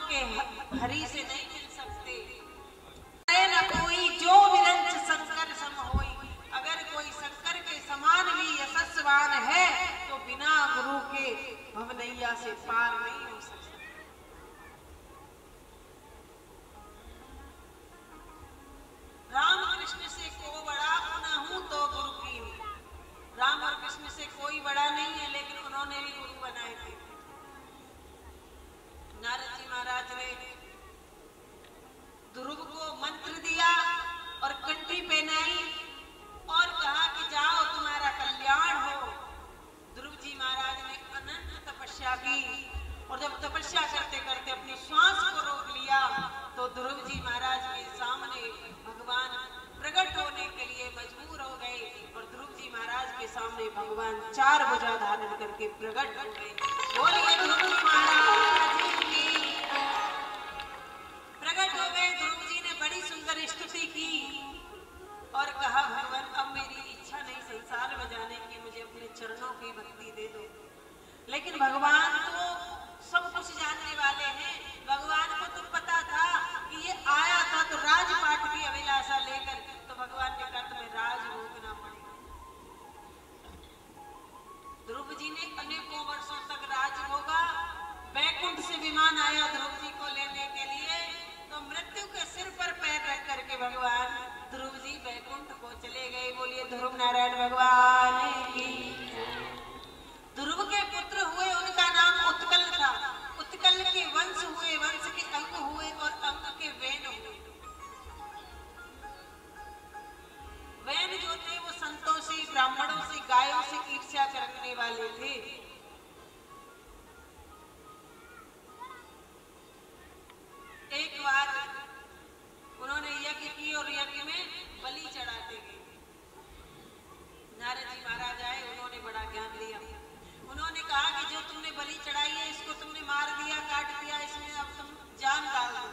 के हरि से नहीं मिल सकते। न कोई जो विरंच शंकर सम होई, अगर कोई शंकर के समान भी यशस्वान है तो बिना गुरु के भवनैया से पार नहीं हो सकता। राम कृष्ण से को बड़ा ना हूं तो गुरु की। राम और कृष्ण से कोई बड़ा नहीं है, लेकिन उन्होंने भी गुरु बनाए थे। नारद जी महाराज ने ध्रुव को मंत्र दिया और कंठी पहनाई और कहा कि जाओ तुम्हारा कल्याण हो। ध्रुव जी महाराज ने अनंत तपस्या की और जब तपस्या करते करते अपनी श्वास को रोक लिया तो ध्रुव जी महाराज के सामने भगवान प्रकट होने के लिए मजबूर हो गए और ध्रुव जी महाराज के सामने भगवान चार भुजा धारण करके प्रकट हो गए। बोलिए ध्रुव जी महाराज की। प्रकट हो गए। ध्रुव जी ने बड़ी सुंदर स्तुति की और कहा भगवान अब मेरी इच्छा नहीं संसार में जाने की, मुझे अपने चरणों की भक्ति दे दो। लेकिन भगवान तो सब कुछ जानने वाले हैं। भगवान को तो पता था कि ये आया था तो राजपाट की अभिलाषा लेकर, तो भगवान ने कहा तुम्हें राज भोगना पड़ेगा। ध्रुव जी ने अनेकों वर्षों तक राज भोगा। बैकुंठ से विमान आया ध्रुव जी को लेने के लिए, तो मृत्यु के सिर पर पैर रख करके भगवान ध्रुव जी बैकुंठ को चले गए। बोलिए ध्रुव नारायण भगवान की। ध्रुव के पुत्र हुए, उनका नाम उत्कल था। उत्कल के वंश हुए, वंश के अंग हुए और अंग के वैन हुए। वैन जो थे वो संतों से, ब्राह्मणों से, गायों से ईर्ष्या करने वाले थे। एक बार उन्होंने यज्ञ की और यज्ञ में बलि चढ़ाते गए। नारद जी महाराज आए, उन्होंने बड़ा ज्ञान लिया। उन्होंने कहा कि जो तुमने बलि चढ़ाई है इसको तुमने मार दिया, काट दिया, इसमें अब तुम जान डाल दो।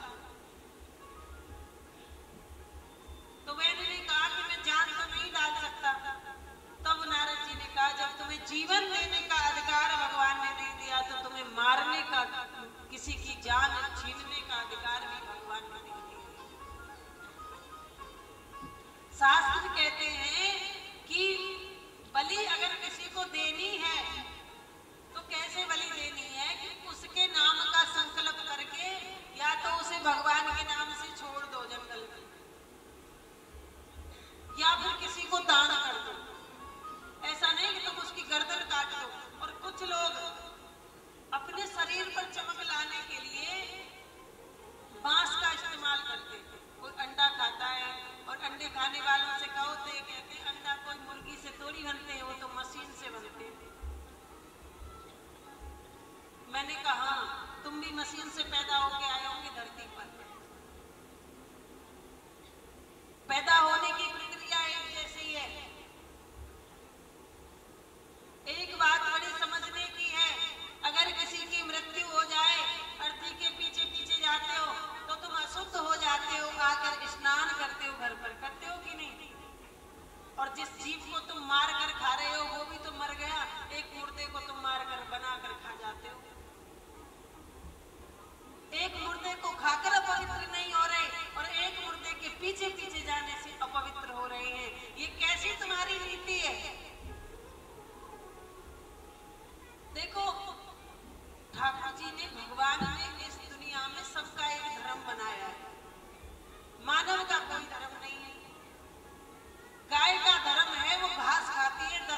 तो मैंने कहा कि मैं जान तो नहीं डाल सकता। तब नारद जी ने कहा जब तुम्हें जीवन देने का अधिकार भगवान ने नहीं दिया तो तुम्हें मारने का, किसी की जान छीनने का अधिकार भी भगवान ने नहीं दिया। शास्त्र कहते हैं कि बलि अगर किसी को देनी है तो कैसे बलि देनी है कि उसके नाम का संकल्प करके या तो उसे भगवान के नाम से छोड़ दो जंगल में, या फिर किसी को दान कर दो। ऐसा नहीं कि तुम उसकी गर्दन काट दो। और कुछ लोग अपने शरीर पर चमक लाने के लिए बांस का इस्तेमाल करते हैं। कोई अंडा खाता है और अंडे खाने वालों से कहो तो ये कहते हैं अंडा कोई मुर्गी से थोड़ी बनते हैं, वो तो मशीन से बनते हैं। मैंने कहा तुम भी मशीन से पैदा होके आए होंगे धरती पर। पैदा होने की प्रक्रिया एक जैसी है। एक बात बड़ी समझने की है, अगर किसी की मृत्यु हो जाए, अर्थी के पीछे पीछे जाते हो तो तुम अशुद्ध हो जाते हो, आकर स्नान करते हो घर पर, करते हो कि नहीं? और जिस जीव को तुम मार कर खा रहे हो वो भी तो मर गया। एक मुर्दे को तुम मार कर बना कर खा जाते हो। एक मुर्दे को खाकर अपवित्र नहीं हो रहे और एक मुर्दे के पीछे पीछे जाने से अपवित्र हो रहे हैं। ये कैसी तुम्हारी नीति है? देखो ठाकुर जी ने, भगवान ने इस दुनिया में सबका एक धर्म बनाया है। मानव का कोई धर्म नहीं है। गाय का धर्म है वो घास खाती है,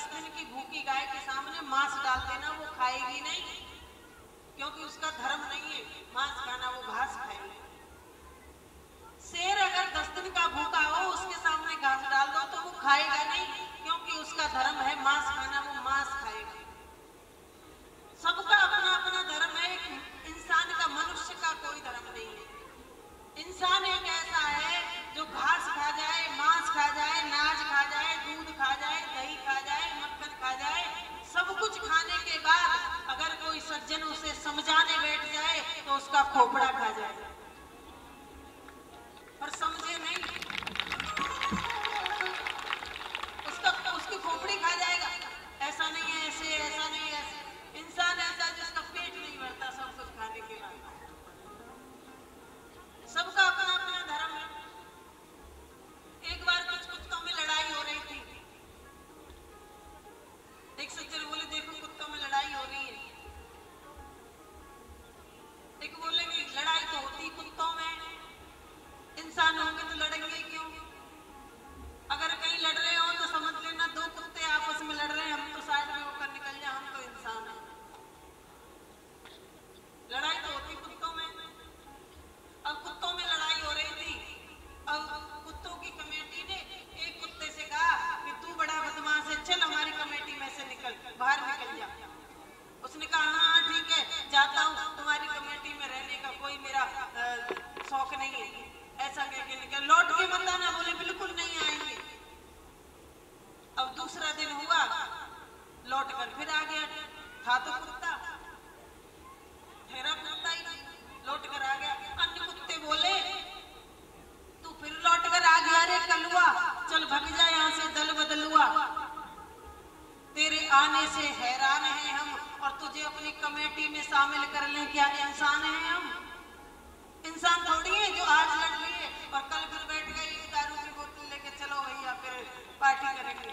लौट कर फिर आ गया, था तो कुत्ता, ठहरा कुत्ता ही, लौट कर आ गया। अन्य कुत्ते बोले तू फिर लौट कर आ गया रे कलुआ, चल भग जा यहाँ से दल बदलुआ, तेरे आने से हैरान हैं हम और तुझे अपनी कमेटी में शामिल कर लें, क्या इंसान हैं हम? इंसान थोड़ी है जो आज लड़ लिए और कल फिर बैठ गए एक दारू की बोतल लेके चलो भैया फिर पार्टी करेंगे।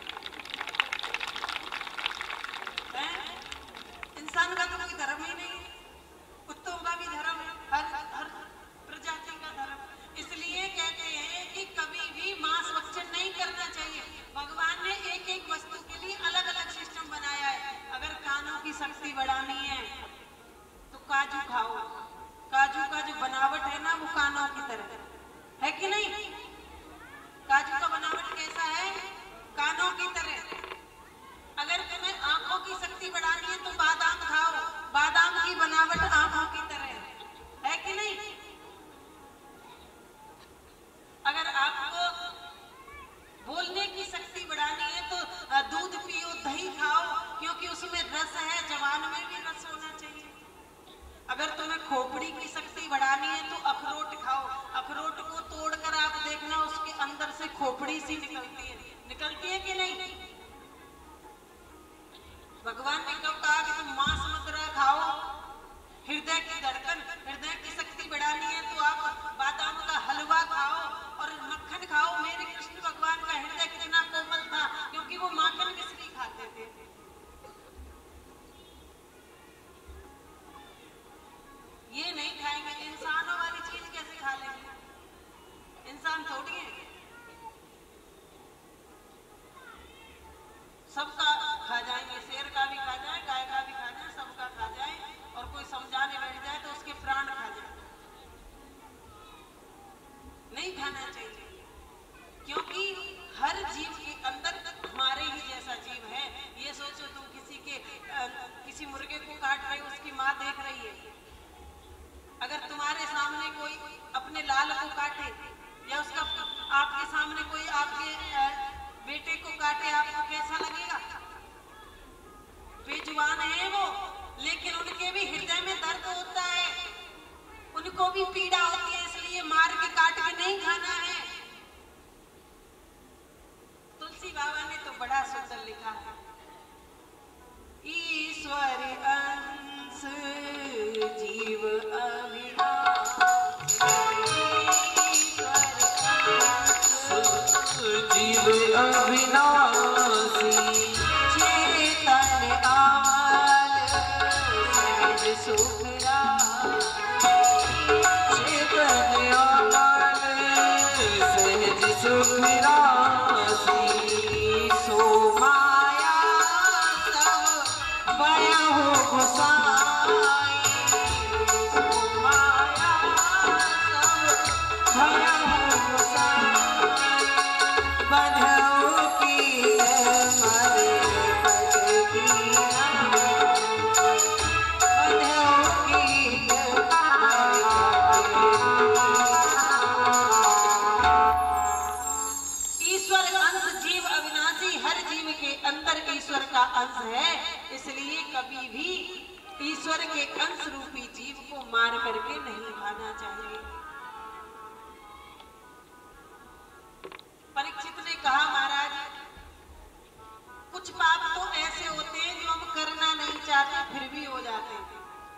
इंसान का तो कोई धर्म ही नहीं, कुत्तों का भी धर्म है, हर हर प्रजाति का धर्म। इसलिए कहते हैं कि कभी भी मांस भक्षण नहीं करना चाहिए। भगवान ने एक एक वस्तु के लिए अलग अलग सिस्टम बनाया है। अगर कानों की शक्ति बढ़ानी है तो काजू खाओ, काजू का जो बनावट है ना वो कानों की तरह है कि नहीं? काजू का बनावट कैसा है? कानों की तरह। अगर तुम्हें आंखों की शक्ति बढ़ानी है तो बादाम खाओ, बादाम की बनावट आंखों की तरह है कि नहीं? अगर आपको बोलने की शक्ति बढ़ानी है तो दूध पियो, दही खाओ, क्योंकि उसमें रस है, जवान में भी रस होना चाहिए। अगर तुम्हें खोपड़ी की शक्ति बढ़ानी है तो अखरोट खाओ, अखरोट को तोड़कर आप देखना उसके अंदर से खोपड़ी सी निकलती है, निकलती है कि नहीं? भगवान ने कब कहा कि तुम मांस मदिरा खाओ? हृदय की धड़कन, हृदय की शक्ति बढ़ानी है तो आप बादाम का हलवा खाओ और मक्खन खाओ। मेरे कृष्ण भगवान का हृदय कितना कोमल था, क्योंकि वो माखन मिश्री खाते थे। ये नहीं खाएंगे, इंसानों वाली चीज कैसे खा लेंगे? इंसान थोड़ी है। सबका खा जाएंगे, शेर का भी खा जाए, गाय का भी खा जाए, सबका खा जाए, और कोई समझाने बैठ जाए तो उसके प्राण खा जाए। नहीं खाना चाहिए, क्योंकि हर जीव के अंदर हमारे ही जैसा जीव है। ये सोचो तुम किसी के आ, किसी मुर्गे को काट रहे हो, उसकी माँ देख रही है। अगर तुम्हारे सामने कोई अपने लाल को काटे या उसका आपके सामने कोई आपके बेटे को काटे, आपको कैसा लगेगा? बेजुबान है वो, लेकिन उनके भी हृदय में दर्द होता है, उनको भी पीड़ा होती है, इसलिए मार के काट के नहीं खाना है। तुलसी बाबा ने तो बड़ा सुंदर लिखा है, ईश्वर अंश जीव अविनाशी, जीव अविनाशी, चेतन आल सहज सुखरा, चेतन आल सहज सुखरासी, सो माया सब बयाहु गोसाई, सो माया सब बयाहु गोसाई, बंधु की मरे पद की बंधु की ईश्वर अंश जीव अविनाशी, हर जीव के अंदर ईश्वर का अंश है। इसलिए कभी भी ईश्वर के अंश रूपी जीव को मार करके नहीं खाना चाहिए। परीक्षित ने कहा, महाराज कुछ पाप तो ऐसे होते हैं जो हम करना नहीं चाहते फिर भी हो जाते हैं।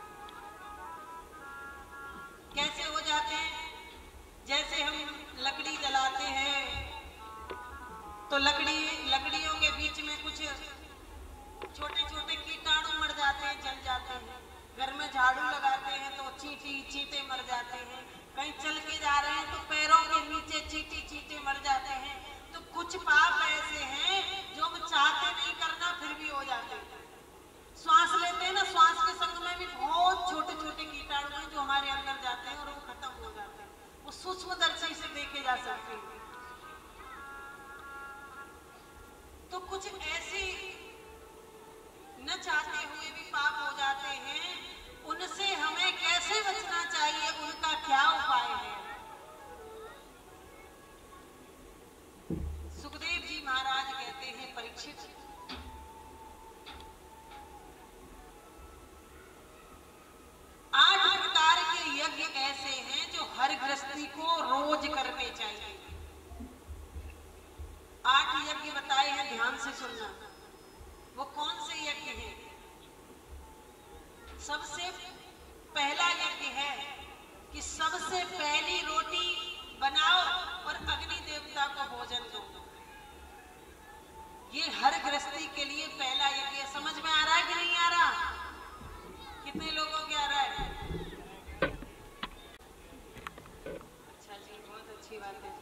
कैसे हो जाते हैं? जैसे हम लकड़ी जलाते हैं तो लकड़ी लकड़ियों के बीच में कुछ छोटे छोटे कीटाणु मर जाते हैं, जल जाते हैं। घर में झाड़ू लगाते हैं तो चींटी चींटे मर जाते हैं। कहीं चल के जा रहे हैं तो पैरों के नीचे चींटी चींटे मर जाते हैं। तो कुछ पाप से सुनना, वो कौन से यज्ञ है? सबसे पहला यज्ञ है कि सबसे पहली रोटी बनाओ और अग्नि देवता को भोजन दो। ये हर गृहस्थी के लिए पहला यज्ञ है। समझ में आ रहा है कि नहीं आ रहा? कितने लोगों के आ रहा है? अच्छा जी, बहुत अच्छी बात है।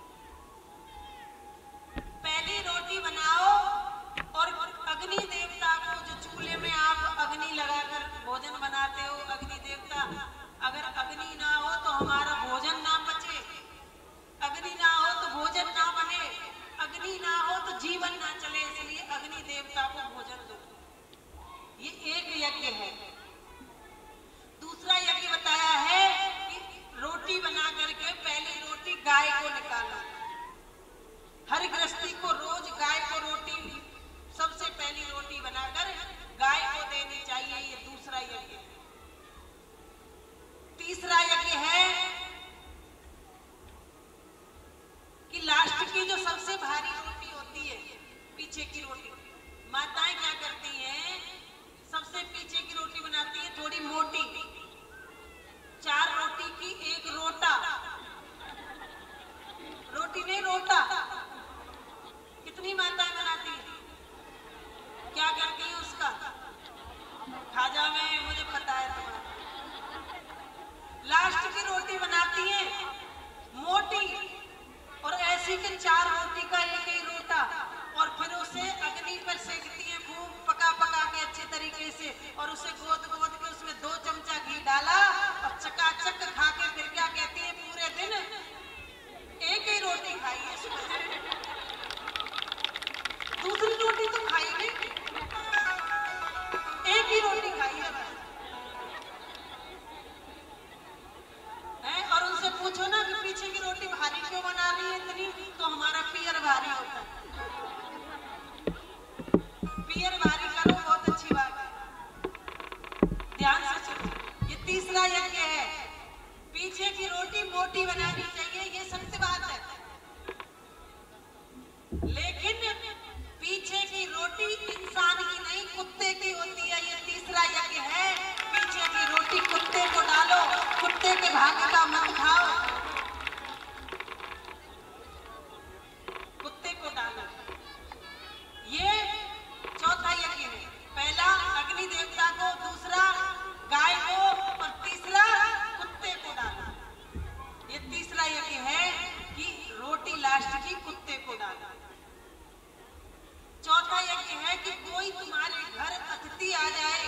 पहली रोटी बनाओ और अग्नि देवता को, जो चूल्हे में आप अग्नि लगाकर भोजन बनाते हो, अग्नि देवता, अगर अग्नि ना हो तो हमारा भोजन ना बचे, अग्नि ना हो तो भोजन ना बने, अग्नि ना हो तो जीवन ना चले, इसलिए अग्नि देवता को भोजन दो। ये एक यज्ञ है। दूसरा यज्ञ बताया है कि रोटी बना करके पहली रोटी गाय को निकालो। हर गृहस्थी को रोज गाय को रोटी, सबसे पहली रोटी बनाकर गाय को देनी चाहिए। ये दूसरा यज्ञ है। तीसरा यज्ञ है कि लास्ट की जो सबसे भारी रोटी होती है, पीछे की रोटी, माताएं क्या करती हैं? सबसे पीछे की रोटी बनाती है, थोड़ी मोटी, चार रोटी की एक रोटा, रोटी नहीं रोटा। कितनी माताएं बनाती हैं? क्या करती हैं उसका? खाजा में, मुझे पता है तुम्हारा। लास्ट की रोटी बनाती हैं मोटी, और ऐसी के चार रोटी का एक ही रोटा, और फिर उसे अग्नि पर सेकती हैं खूब पका पका के अच्छे तरीके से, और उसे गोद गोद के उसमें दो चमचा घी डाला और चकाचक खा के फिर क्या कहती है? पूरे दिन एक ही रोटी खाई है, सुबह से दूसरी रोटी तो खाई नहीं, एक ही रोटी खाई है बस। है? और उनसे पूछो ना कि पीछे की रोटी भारी क्यों बना रही है इतनी, तो हमारा पियर भारी होता है। पियर भारी करो, बहुत अच्छी बात है, ध्यान से सुनो। ये तीसरा यज्ञ है। पीछे की रोटी मोटी बनानी चाहिए, ये सत्य बात है, लेकिन पीछे की रोटी इंसान की नहीं, कुत्ते की होती है। ये तीसरा यज्ञ है। पीछे की रोटी कुत्ते को डालो, कुत्ते के भाग्य का मत खाओ, कुत्ते को डालो। ये चौथा यज्ञ है। पहला अग्नि देवता को, दूसरा गाय को, और तीसरा कुत्ते को डालो। ये तीसरा यज्ञ है कि रोटी लास्ट की कुत्ते को डालो। चौथा यज्ञ है कि कोई तुम्हारे घर अतिथि आ जाए,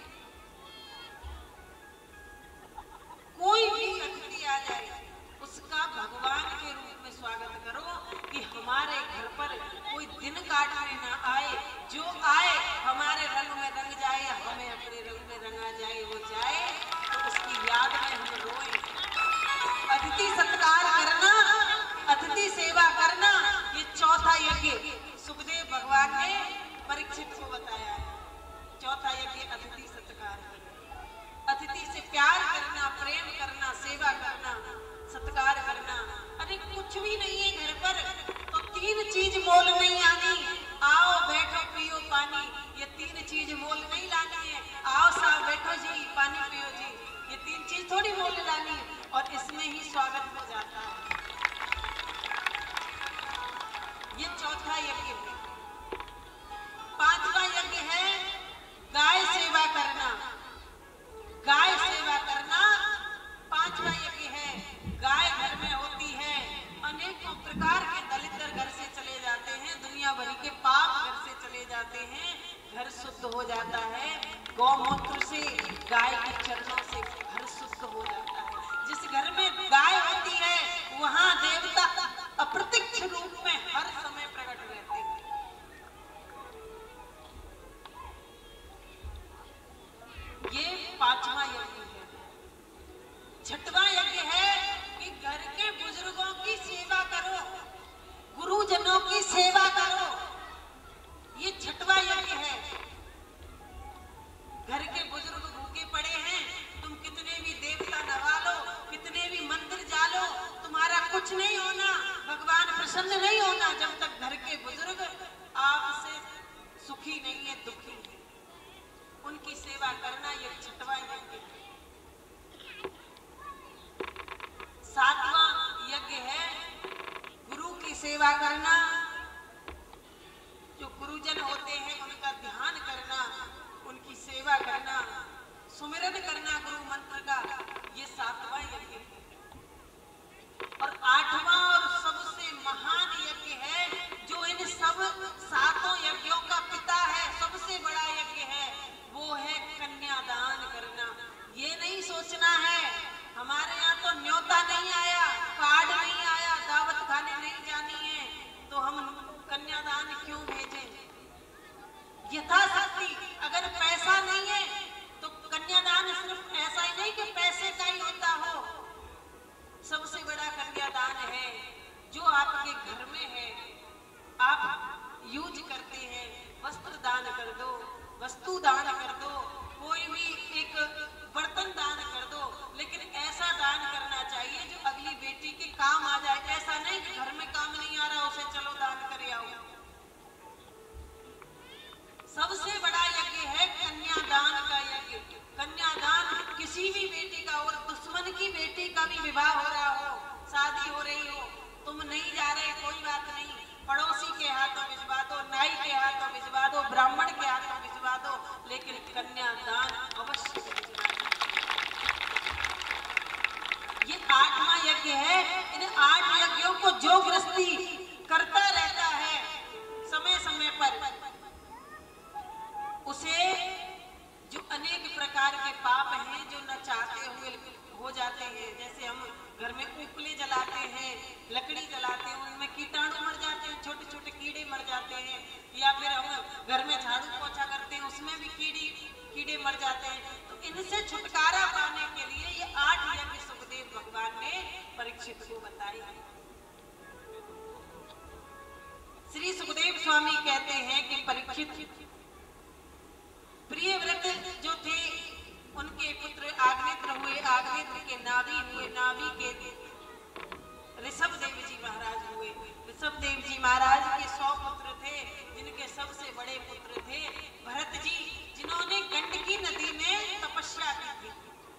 कोई भी अतिथि आ जाए, उसका भगवान के रूप में स्वागत करो कि हमारे घर पर कोई दिन काटने ना आए, जो आए हमारे रंग में रंग जाए, हमें अपने रंग में रंगा जाए, वो जाए तो उसकी याद में हम रोएं। अतिथि सत्कार करना, अतिथि सेवा करना, ये चौथा यज्ञ सुखदेव भगवान ने परीक्षित को बताया है। चौथा यज्ञ अतिथि सत्कार, अतिथि से प्यार करना, प्रेम करना, सेवा करना, सत्कार करना। अरे कुछ भी नहीं है घर पर तो तीन चीज मोल नहीं आनी। आओ बैठो पियो पानी, ये तीन चीज मोल नहीं लानी है। आओ साहब बैठो जी, पानी पियो जी, ये तीन चीज थोड़ी मोल लानी, और इसमें ही स्वागत हो जाता है। ये चौथा यज्ञ है। पांचवा यज्ञ है गाय सेवा करना, गाय सेवा करना पांचवा यज्ञ है। गाय घर में होती है, अनेकों प्रकार के दलिद्र घर से चले जाते हैं, दुनिया भर के पाप घर से चले जाते हैं, घर शुद्ध हो जाता है। गौमूत्र से, गाय के चरणों से घर शुद्ध हो जाता है। जिस घर में गाय होती है वहां देवता अप्रत्यक्ष रूप में हर समय प्रकट रहते हैं। ये पांचवा यज्ञ है। छठवां यज्ञ है कि घर के बुजुर्गों की सेवा करो, गुरुजनों की सेवा करो। ये छठवां यज्ञ है। घर के बुजुर्ग भूखे पड़े हैं, तुम कितने भी देवता नवा लो, कितने भी मंदिर जा लो, तुम्हारा कुछ नहीं होना, भगवान प्रसन्न नहीं होना जब तक सुखी नहीं है, दुखी है। उनकी सेवा करना ये छठवां यज्ञ है। सातवां यज्ञ है गुरु की सेवा करना। जो गुरुजन होते हैं उनका ध्यान करना, उनकी सेवा करना, सुमिरन करना गुरु मंत्र का, ये सातवां यज्ञ है। और आठवां और सबसे महान यज्ञ है जो इन सब सातों यज्ञों का पिता है, सबसे बड़ा यज्ञ है, वो है कन्यादान करना। ये नहीं सोचना है हमारे यहाँ तो न्योता नहीं आया, कार्ड नहीं आया, दावत खाने नहीं जानी है, तो हम कन्यादान क्यों भेजें। यथाशक्ति अगर पैसा नहीं है तो कन्यादान सिर्फ ऐसा ही नहीं कि पैसे का ही होता हो। सबसे बड़ा कन्यादान है जो आपके घर में है, आप यूज करते हैं, वस्त्र दान कर दो, वस्तु दान कर दो, कोई भी एक बर्तन दान कर दो, लेकिन ऐसा दान करना चाहिए जो अगली बेटी के काम आ जाए। ऐसा नहीं कि घर में काम नहीं आ रहा उसे चलो दान कर आओ। सबसे बड़ा यज्ञ है कन्यादान का यज्ञ। कन्यादान किसी भी बेटी का, और दुश्मन की बेटी का भी विवाह हो रहा हो, शादी हो रही हो, तुम नहीं जा रहे कोई बात नहीं, पड़ोसी के हाथों भिजवा दो, नाई के हाथों भिजवा दो, ब्राह्मण के हाथों भिजवा दो, लेकिन कन्यादान अवश्य भिजवा दो। ये आठवां यज्ञ है। इन आठ यज्ञों को जो गृहस्थी करता रहता है समय समय पर, उसे जो अनेक प्रकार के पाप हैं जो न चाहते हुए हो जाते हैं, जैसे हम घर में उपले जलाते हैं, लकड़ी जलाते हैं, उनमें कीटाणु मर जाते हैं, छोटे छोटे कीड़े मर जाते हैं, या फिर हम घर में झाड़ू पोछा करते हैं उसमें भी कीड़ी कीड़े मर जाते हैं। तो इनसे छुटकारा पाने के लिए ये आठ यज्ञ सुखदेव भगवान ने परीक्षित को बताए हैं। श्री सुखदेव स्वामी कहते हैं कि परीक्षित, प्रियव्रत जो थे उनके पुत्र आग्नेत्र हुए, आग्नेत्र के नाभि हुए, नाभि के ऋषभ देव जी महाराज हुए। ऋषभ देव जी महाराज के सौ पुत्र थे, जिनके सबसे बड़े पुत्र थे भरत जी, जिन्होंने गंडकी नदी में तपस्या की थी।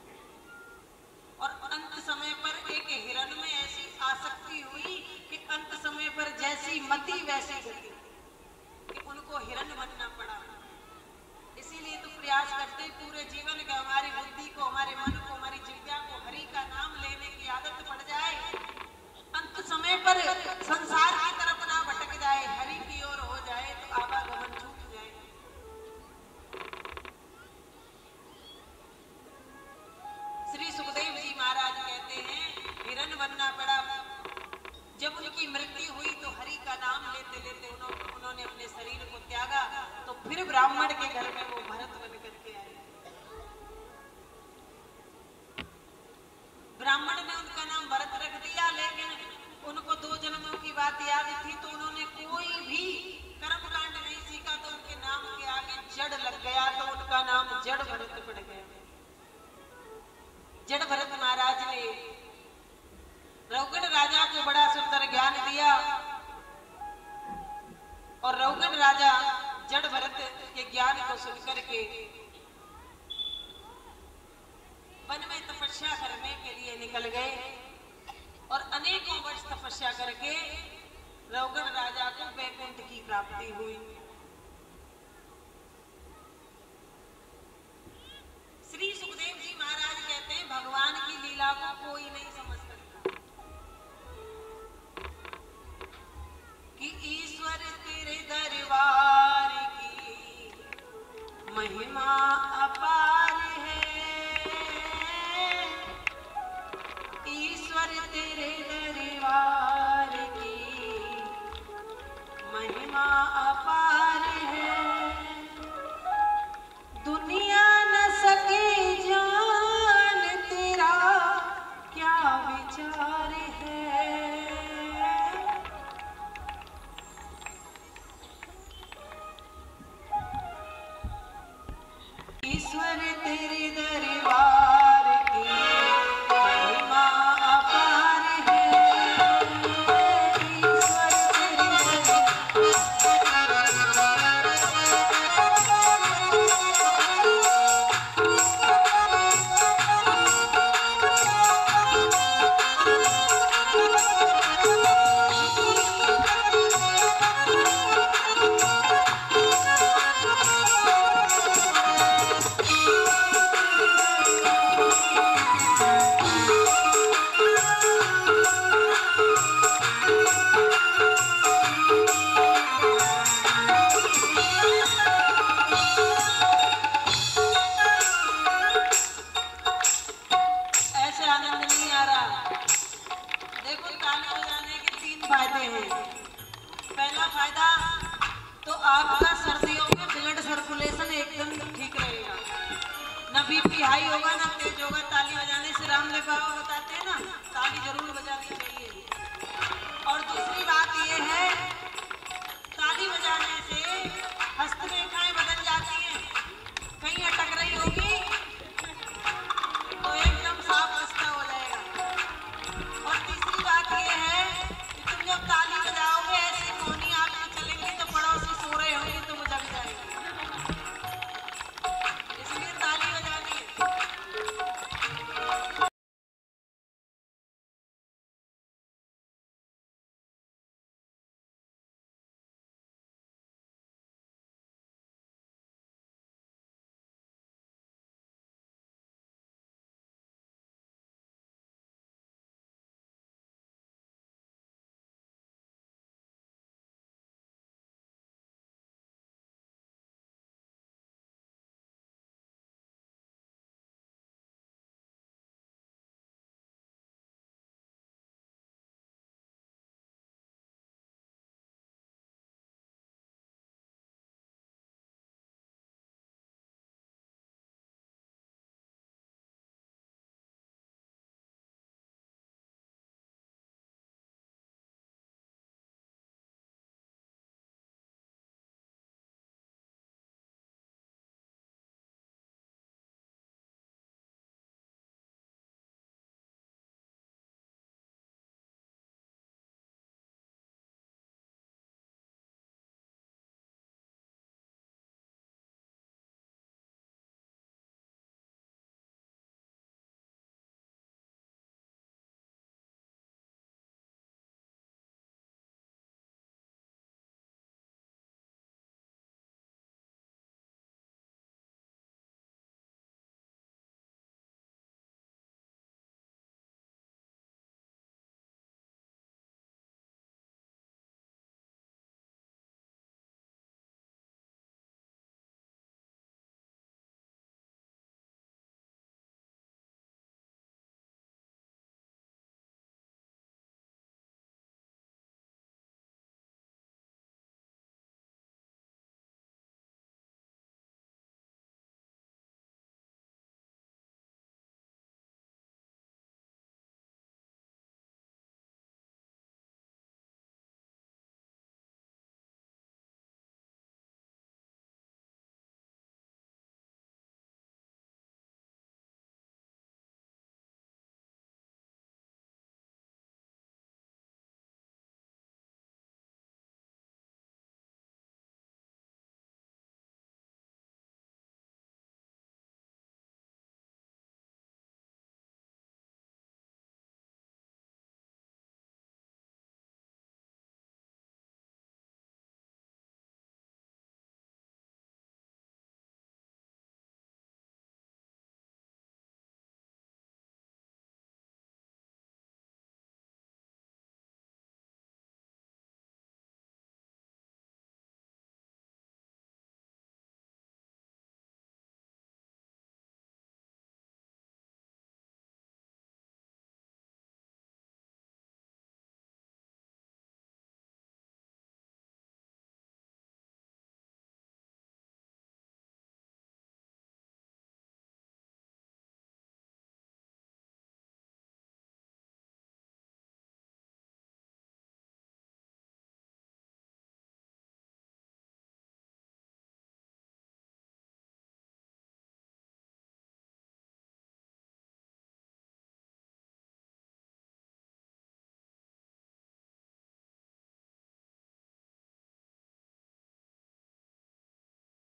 और अंत समय पर एक हिरण में ऐसी आसक्ति हुई कि अंत समय पर जैसी मति वैसी गति, कि उनको हिरण बनना पड़ा। इसीलिए तो प्रयास करते पूरे जीवन का, हमारी बुद्धि को, हमारे मन को, हमारी जिज्ञा को हरि का नाम लेने की आदत पड़ जाए, अंत समय पर संसार की तरफ ना भटक जाए, हरि की ओर हो जाए, तो आवागमन छूट जाए। श्री सुखदेव जी महाराज कहते हैं हिरण बनना पड़ा। जब उनकी मृत्यु हुई तो हरि का नाम लेते लेते उन्होंने, उन्होंने अपने शरीर को त्यागा, तो फिर ब्राह्मण के घर में वो भरत बन करके आए। ब्राह्मण ने उनका नाम भरत रख दिया, लेकिन उनको दो जन्मों की बात याद थी, तो उन्होंने कोई भी कर्मकांड नहीं सीखा, तो उनके नाम के आगे जड़ लग गया, तो उनका नाम जड़ भरत पड़ गया। जड़ भरत महाराज ने रौगण राजा को बड़ा सुंदर ज्ञान दिया, और रौगण राजा जड़ भरत के ज्ञान को सुनकर के वन में तपस्या करने के लिए निकल गए, और अनेकों वर्ष तपस्या करके रौगण राजा को वैकुंठ की प्राप्ति हुई। श्री सुखदेव जी महाराज कहते हैं भगवान की लीला को कोई नहीं समझ सकता, कि ईश्वर तेरे दरबार की महिमा अपार है, ईश्वर तेरे दरबार की महिमा अपार है, दुनिया न सके जान तेरा क्या विचार है। ईश्वर तेरे